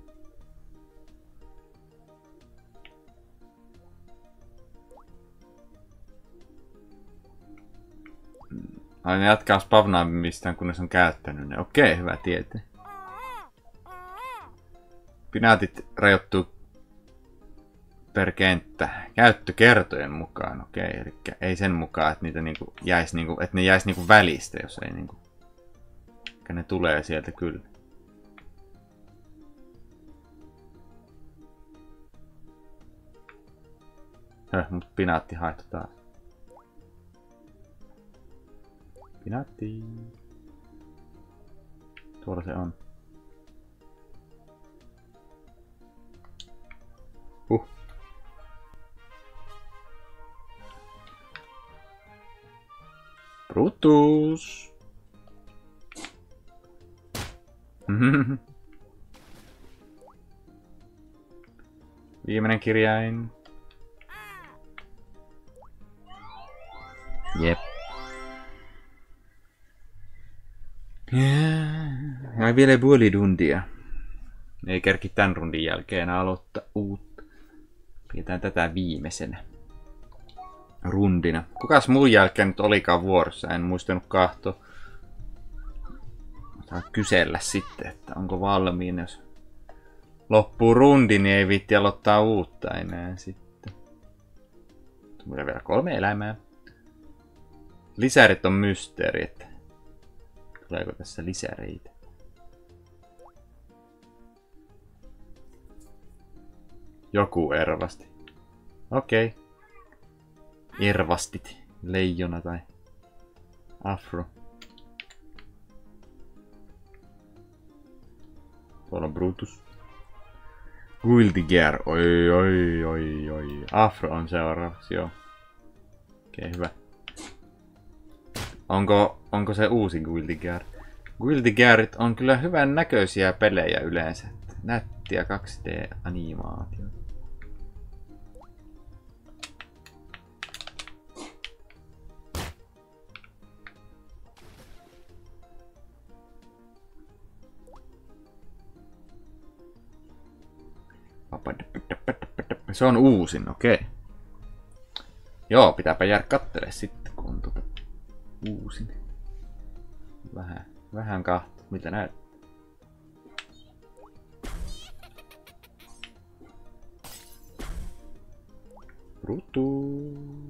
Aina jatkaa spavnaamistaan, kunnes on käyttänyt ne. Okei, hyvä tietää. Pinaatit rajoittuu per kenttä käyttökertojen mukaan. Okei, eli ei sen mukaan, että niitä niinku jäisi niinku, että ne jäisi niinku välistä, jos ei niinku. Ne tulee sieltä kyllä. Höh, mut pinaatti haettu taas. Pinaatti. Tuolla se on. Huh. Brutus. Viimeinen kirjain. Jep. Ja vielä puoli tuntia. Ei kerki tän rundin jälkeen aloittaa uutta. Pidetään tätä viimeisenä rundina. Kukas muun jälkeen nyt olikaan vuorossa? En muistanut kahtoa. Saa kysellä sitten, että onko valmiina. Jos loppuu rundi, niin ei viitti aloittaa uutta enää sitten. Tulee vielä kolme elämää. Lisärit on mysteeri, että tuleeko tässä lisäreitä? Joku ervasti. Okei. Okay. Ervastit. Leijona tai afro. Tuolla on Brutus. Guildiger. Oi, oi, oi, oi. Afro on seuraavaksi, joo. Okei, okay, hyvä. Onko, onko se uusi Guildiger? Guildigerit on kyllä hyvän näköisiä pelejä yleensä. Nättiä kaksi D-animaatio. Se on uusin, okei. Okay. Joo, pitääpä jäädä kattele sitten, kun on tuota uusin. Vähän, vähän kahta, mitä näyttää. Brutus.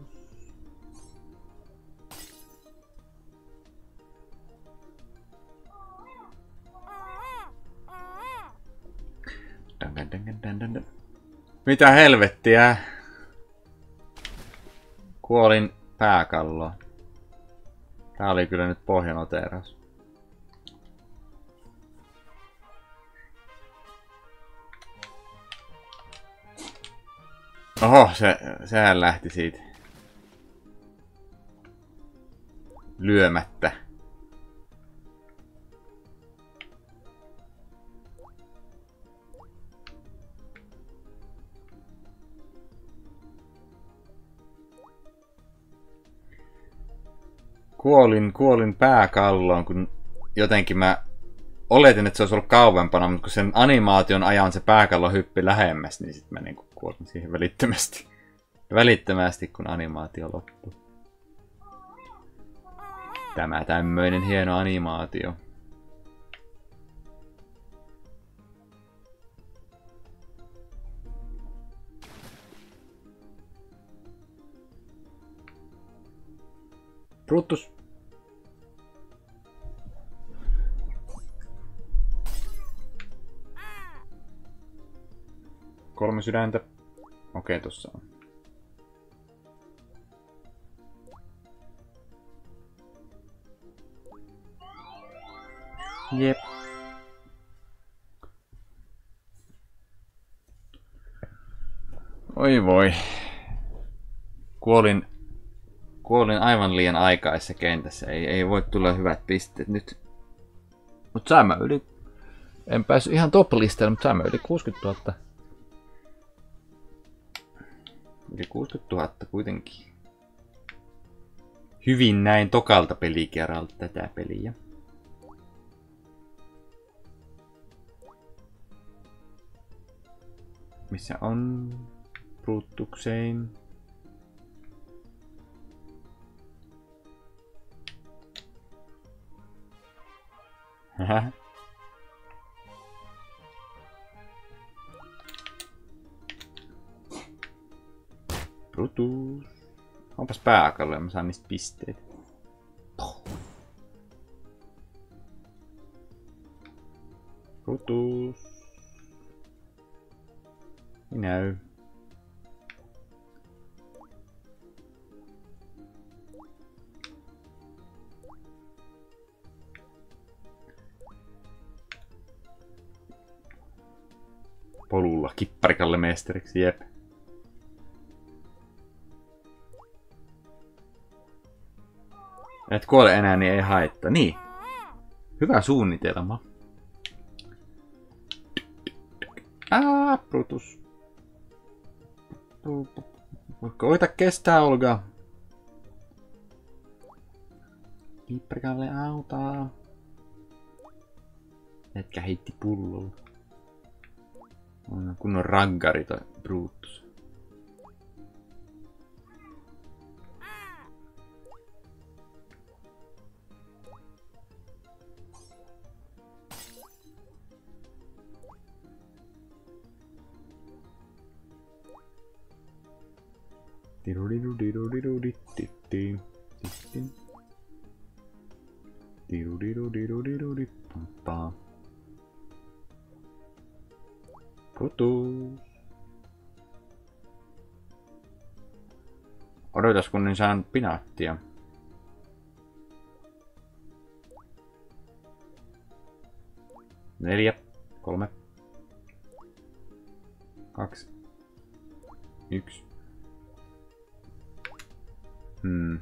Dun, dun, dun, dun, dun. Mitä helvettiä? Kuolin pääkalloon. Tää oli kyllä nyt pohjanoteeraus. Oho, se, sehän lähti siitä lyömättä. Kuolin, kuolin pääkalloon, kun jotenkin mä oletin, että se olisi ollut kauempana, mutta kun sen animaation ajan se pääkallo hyppi lähemmäs, niin sitten mä niinku kuolin siihen välittömästi. Välittömästi, kun animaatio loppui. Tämä tämmöinen hieno animaatio. Brutus. Kolme sydäntä. Okei, tossa on. Jep. Oi voi. Kuolin, kuolin aivan liian aikaisessa kentässä. Ei, ei voi tulla hyvät pisteet nyt. Mut saimme yli... En päässyt ihan top-listalle, mutta saimme yli kuusikymmentätuhatta. Yli kuusikymmentätuhatta kuitenkin. Hyvin näin tokalta pelikerralta tätä peliä. Missä on Brutukseen? Hähä. Brutus. Onpas pääkallo ja mä saan niistä pisteitä. Brutus. Ei näy. Polulla kipparikalle mestariksi, jep. Et kuole enää, niin ei haittaa. Niin. Hyvä suunnitelma. Ää, Brutus. Koita kestää, Olga. Kipparikalle autaa. Etkä heitti pullolla. On kunnon raggari toi Brutus. Tirudirudirudiruditti. Tirudirudirudirudipampaa. Brutus. Odotas kun niin saan pinaattia. Neljä, kolme, kaksi, yksi. Hmm.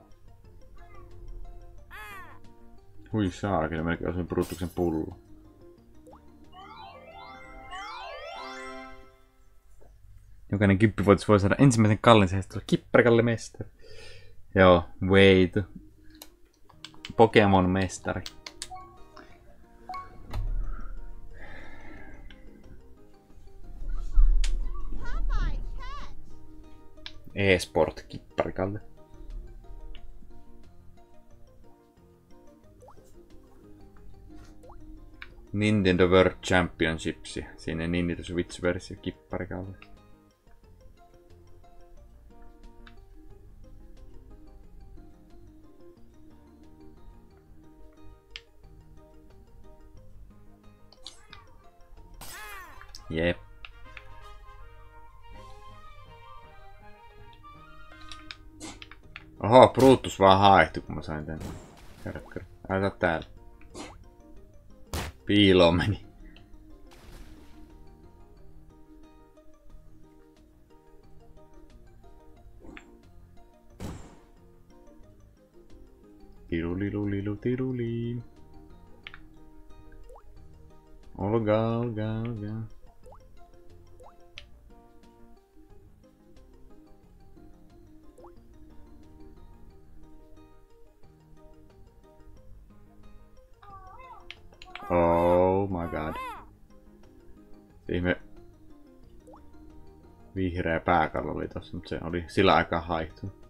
Hui saakeli, melkein osuin Brutuksen pullo. Jokainen kymppivuotis voi saada ensimmäisen kallin säästöllä kipparikalle mestari. Joo, wait. Pokemon mestari. E-sport-kipparikalle. Nintendo World Championships. Siinä Nintendo Switch-versio kipparikalle. Jep. Oho, Brutus vaan haehtu, kun mä sain tän. Kärkkärä. Älä täällä. Piiloon meni. Tirulilulilu tiruliin. Olga, olga, olga. Oh my god. Se ihme vihreä pääkallo oli tossa, mutta se oli sillä aikaa haihtunut.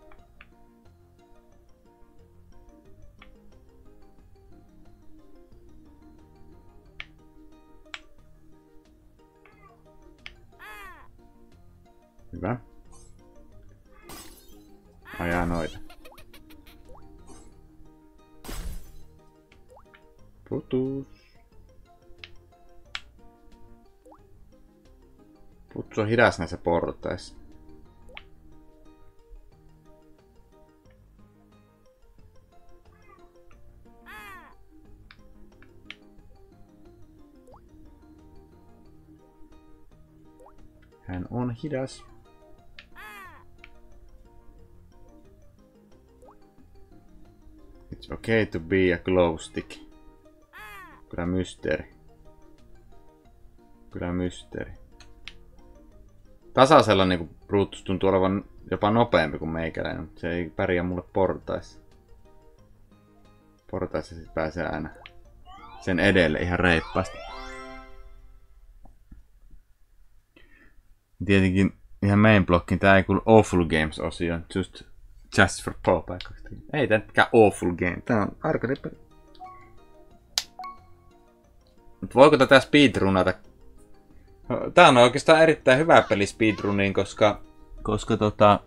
Hyvä. Ajaa noita. Brutus. Brutus on hidas näissä portaissa. Hän on hidas. It's okay to be a glow stick. Kyllä mysteeri. Kyllä mysteeri. Tasaisella niinku Brutus tuntuu olevan jopa nopeampi kuin meikäläinen, mutta se ei pärjää mulle portaissa. Portaissa sit pääsee aina sen edelle ihan reippaasti. Tietenkin ihan main blockin tää ei kuulu Awful Games-osio, just Just for Popeye. Ei tää mikään Awful Game, tää on arcade. Mut voiko tätä speedrunata? Tää on oikeastaan erittäin hyvä peli speedruniin, koska... Koska tota...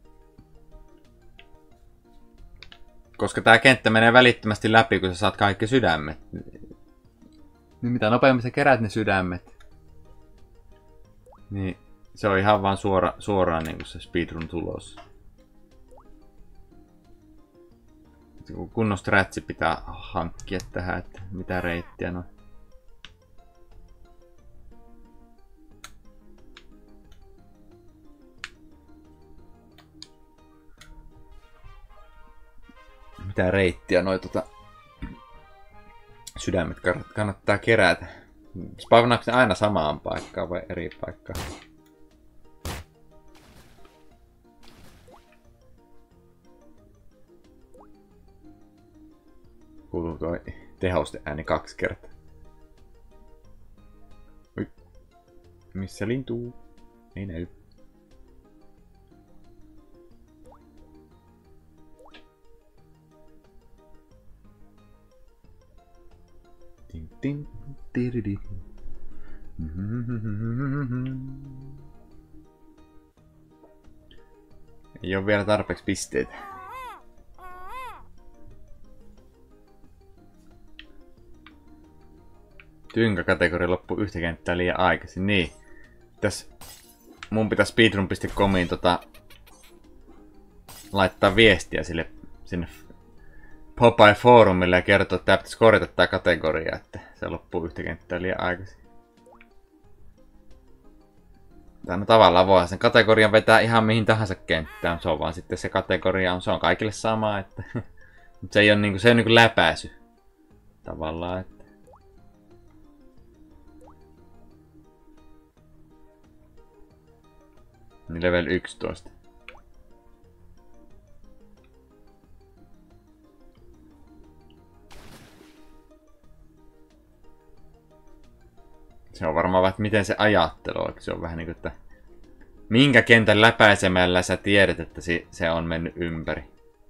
Koska tää kenttä menee välittömästi läpi, kun sä saat kaikki sydämet. Niin mitä nopeammin sä kerät ne sydämet, niin se on ihan vaan suora, suoraan niin kuin se speedrun tulos. Kunnon stratsi pitää hankkia tähän, että mitä reittiä no. Mitä reittiä noi tota sydämet kannattaa kerätä. Spavnaako ne aina samaan paikkaan vai eri paikkaan? Kuuluu toi tehoste ääni kaksi kertaa. Oi. Missä lintuu? Ei näy. Tin tin tiridi. Ei oo vielä tarpeeksi pisteitä. Tynkä-kategoria loppuu yhtä kenttää liian aikaisin. Niin. Tässä mun pitäisi speedrun piste comiin tota laittaa viestiä sille sinne Popeye-foorumille ja kertoa, että tää pitäisi korjata tää kategoria, että se loppuu yhtä kenttää liian aikaisin. Tää no tavallaan voi sen kategorian vetää ihan mihin tahansa kenttään, se on vaan sitten se kategoria on, se on kaikille sama, että mutta se ei ole niinku, se on niinku läpäisy tavallaan, että niin level yksitoista. Se on varmaan vähän, miten se ajattelee. Se on vähän niin kuin, että Minkä kentän läpäisemällä sä tiedät, että se on mennyt ympäri?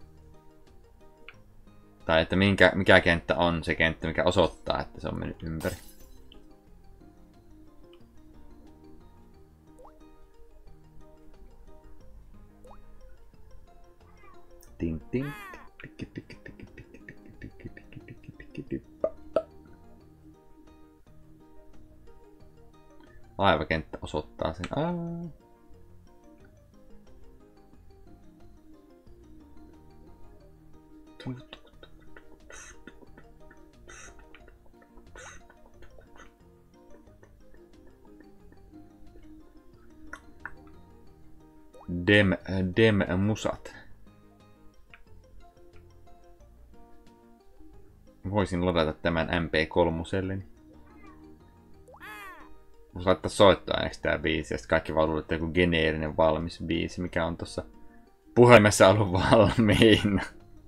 Tai että minkä, mikä kenttä on se kenttä, mikä osoittaa, että se on mennyt ympäri. Ting ting. Tikki tikki tikki tikki tikki tikki tikki tikki tikki tikki. Laivakenttä osoittaa sen. Aa. Dem, dem musat. Voisin ladata tämän M P kolme. Voisi laittaa soittaa aineeksi tää biisi, ja sitten kaikki vaan luulee, että joku geneerinen valmis biisi, mikä on tossa puhelimessa ollut valmiina.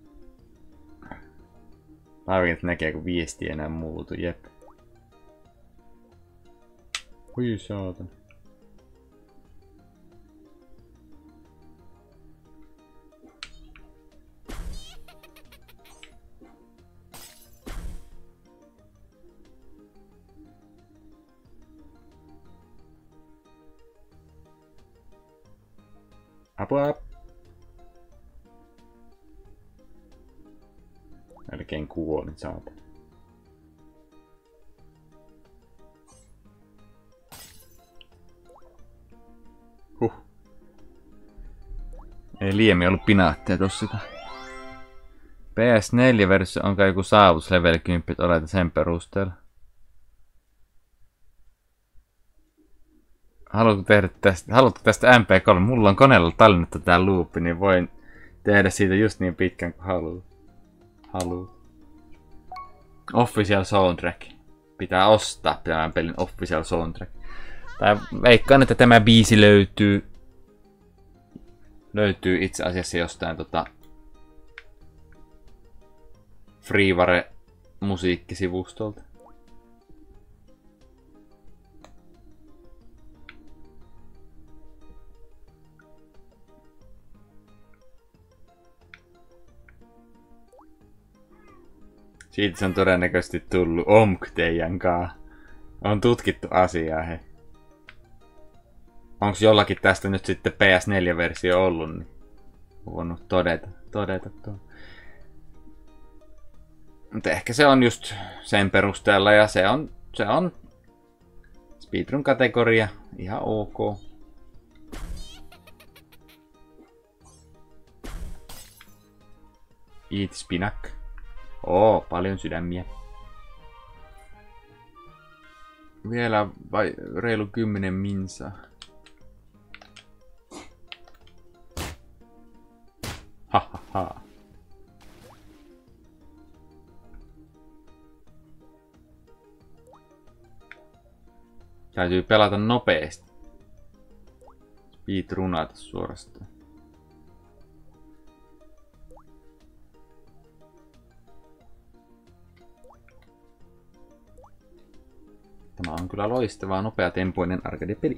Laivakin näkee, kun viesti ei enää muutu, jep. Hui saatan. Apua! Melkein kuolin, saatan. Huh. Ei liemi ollut pinaatteja tossa. P S neljä-versio on kai joku saavutus level kymmenen, oletan sen perusteella. Haluatko tehdä tästä, haluatko tästä M P kolme? Mulla on koneella tallennettu tää loopi, niin voin tehdä siitä just niin pitkän kuin haluat. Haluat. Official soundtrack. Pitää ostaa tämän pelin official soundtrack. Tai veikkaan, että tämä biisi löytyy löytyy itse asiassa jostain tota Freeware musiikkisivustolta. Siitä se on todennäköisesti tullut omk teidän kaa. On tutkittu asiaa, he. Onks jollakin tästä nyt sitten P S neljä-versio ollut, niin on voinut todeta, todeta tuon. Mutta ehkä se on just sen perusteella, ja se on, se on speedrun-kategoria, ihan ok. Eat spinak. Oo, paljon sydämiä. Vielä vai reilu kymmenen minsaa. Ha ha ha. Täytyy pelata nopeasti. Speedrunata suorastaan. Tämä on kyllä loistava, nopeatempoinen arcade-peli.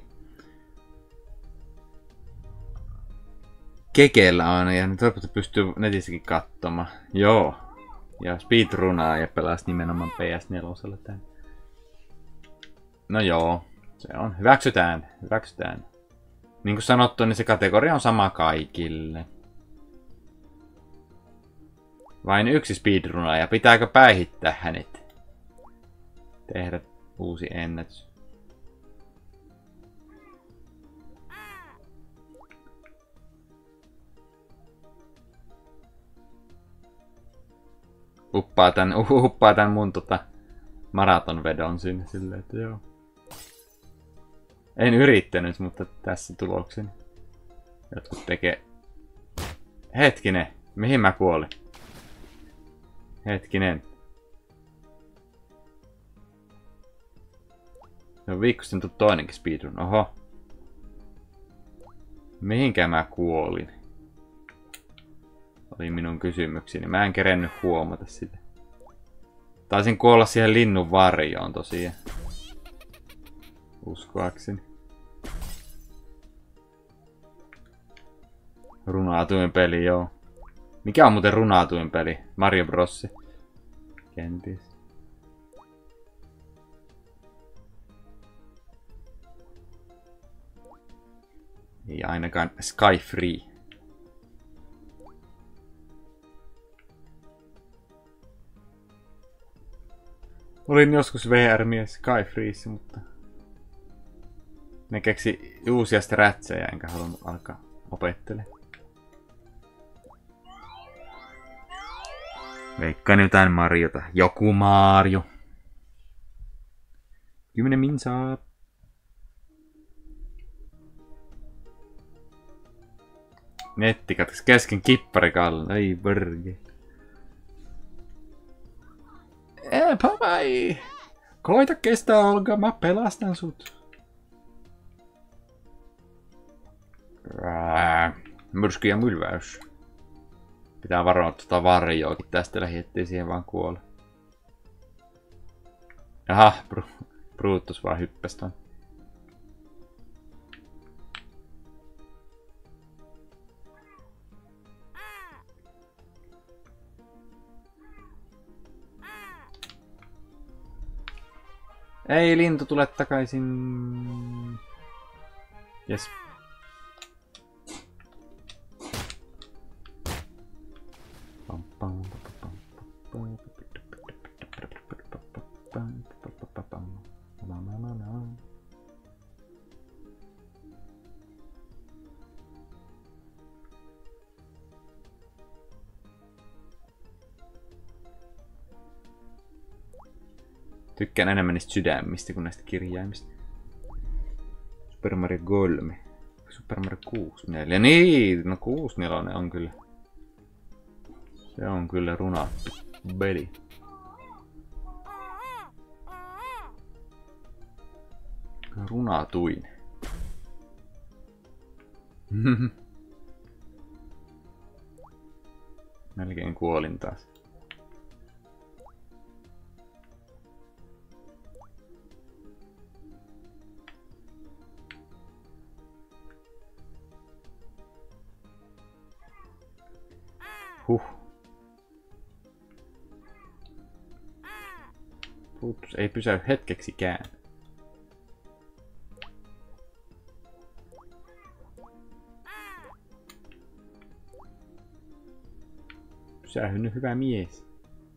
Kekeellä aina, ja nyt toivottavasti pystyy netissäkin katsomaan. Joo. Ja speedrunaa ja pelas nimenomaan P S neljä tän. No joo, se on. Hyväksytään, hyväksytään. Niin kuin sanottu, niin se kategoria on sama kaikille. Vain yksi speedrunaa, ja pitääkö päihittää hänet? Tehdä uusi ennätys. Uppaa tän, uppaa tän mun tota maratonvedon sinne silleen, että joo. En yrittänyt, mutta tässä tulokseni. Jotkut tekee... Hetkinen, mihin mä kuolin? Hetkinen. No viikkosten tuu toinenkin speedrun, oho. Mihinkä mä kuolin? Oli minun kysymykseni. Mä en kerennyt huomata sitä. Taisin kuolla siihen linnun varjoon tosiaan. Uskoakseni. Runaatuin peli, joo. Mikä on muuten runaatuin peli? Mario Bros. Kenties. Ei ainakaan Sky Free. Olin joskus V R-mies Sky Freeissä, mutta ne keksi uusia strätsejä, enkä halunnut alkaa opettelemaan. Veikkaan jotain Mariota. Joku Mario. Kymmenen minsaa. Netti katkesi kesken kipparikallon. Ei verge. Eepä vai. Koita kestää, Olga. Mä pelastan sut. Myrsky ja mylväys. Pitää varoa tuota varjoakin tästä lähi, ettei siihen vaan kuole. Jaha, Brutus vaan hyppäsi ton. Ei, lintu, tule takaisin. Jes. Tykkään enemmän niistä sydämistä kuin näistä kirjaimista. Super Mario kolme. Super Mario kuusikymmentäneljä. Niin, no kuusikymmentäneljä on kyllä. Se on kyllä runattu peli. Runatuin. Melkein kuolin taas. Huh. Brutus ei pysäy hetkeksikään. Pysähdy, hyvä mies.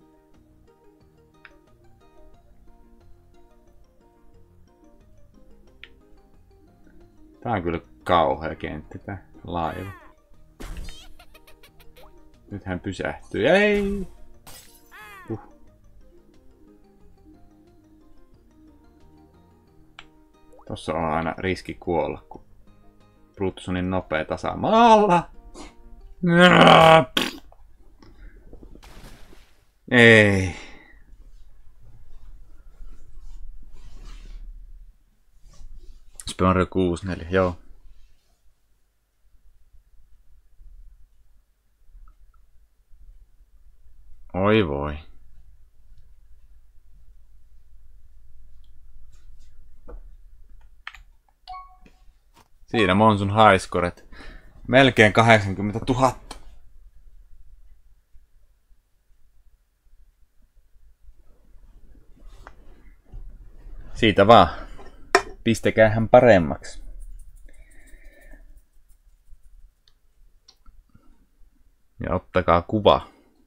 Tää on kyllä kauhea kenttä tää laiva. Nyt hän pysähtyy. Ei! Uh. Tossa on aina riski kuolla, kun Brutus on niin nopea tasamaalla. Ei. Super Mario kuusikymmentäneljä, joo. Oi voi. Siinä Monsun highscoret. Melkein kahdeksankymmentätuhatta. Siitä vaan. Pistekäähän paremmaksi. Ja ottakaa kuva.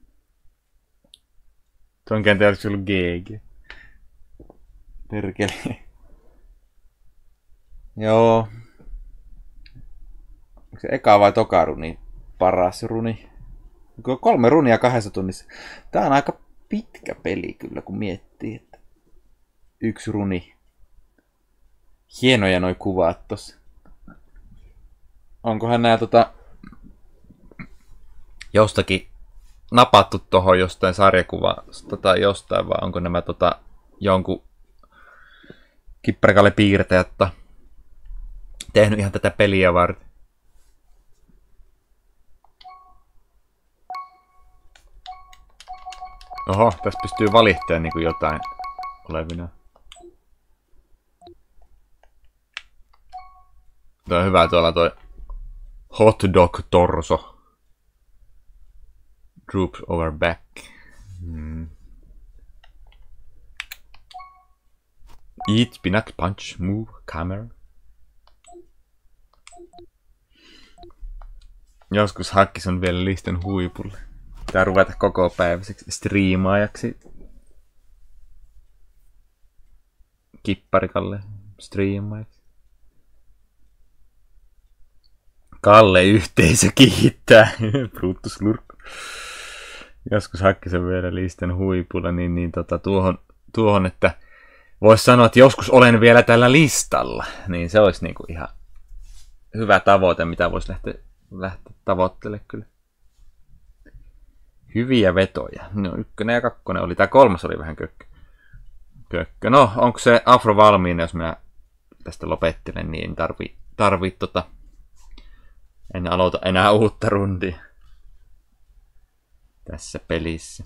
Tuon kentän olisi ollut G G. Perkele. Joo. Onko se eka vai toka runi paras runi? Onko kolme runia kahdessa tunnissa? Tää on aika pitkä peli kyllä, kun miettii, että yksi runi. Hienoja noi kuvat tossa. Onkohan nää tota jostakin napattu tohon jostain sarjakuvasta tai jostain, vai onko nämä tota jonkun kipparikalle piirtäjät tehnyt ihan tätä peliä varten? Oho, tässä pystyy valittamaan niin kuin jotain olevina. Tuo on hyvä tuolla toi Hot dog torso. Droops over back. Hmm. Eat, spinach, punch, move, camera. Joskus Hakkis on vielä listan huipulle. Pitää ruveta koko päiväiseksi striimaajaksi. Kipparikalle striimaajaksi. Kalle yhteisö kiittää. Brutus lurkku. Joskus Hakkis on vielä listan huipulla, niin, niin tota, tuohon, tuohon, että voisi sanoa, että joskus olen vielä tällä listalla. Niin se olisi niinku ihan hyvä tavoite, mitä voisi lähteä lähteä tavoittelemaan kyllä. Hyviä vetoja. No ykkönen ja kakkonen oli. Tää kolmas oli vähän kökkö. kökkö. No, onko se afro valmiina, jos minä tästä lopettelen, niin tarvii, tarvii tota... En aloita enää uutta rundia. Tässä pelissä.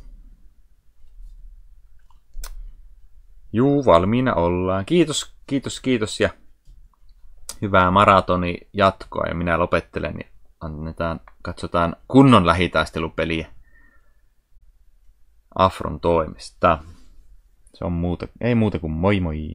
Juu, valmiina ollaan. Kiitos, kiitos, kiitos ja hyvää maratoni jatkoa. Ja minä lopettelen, niin annetaan, katsotaan kunnon lähitaistelupeliä Afron toimesta. Se on muuta, ei muuta kuin moi moi.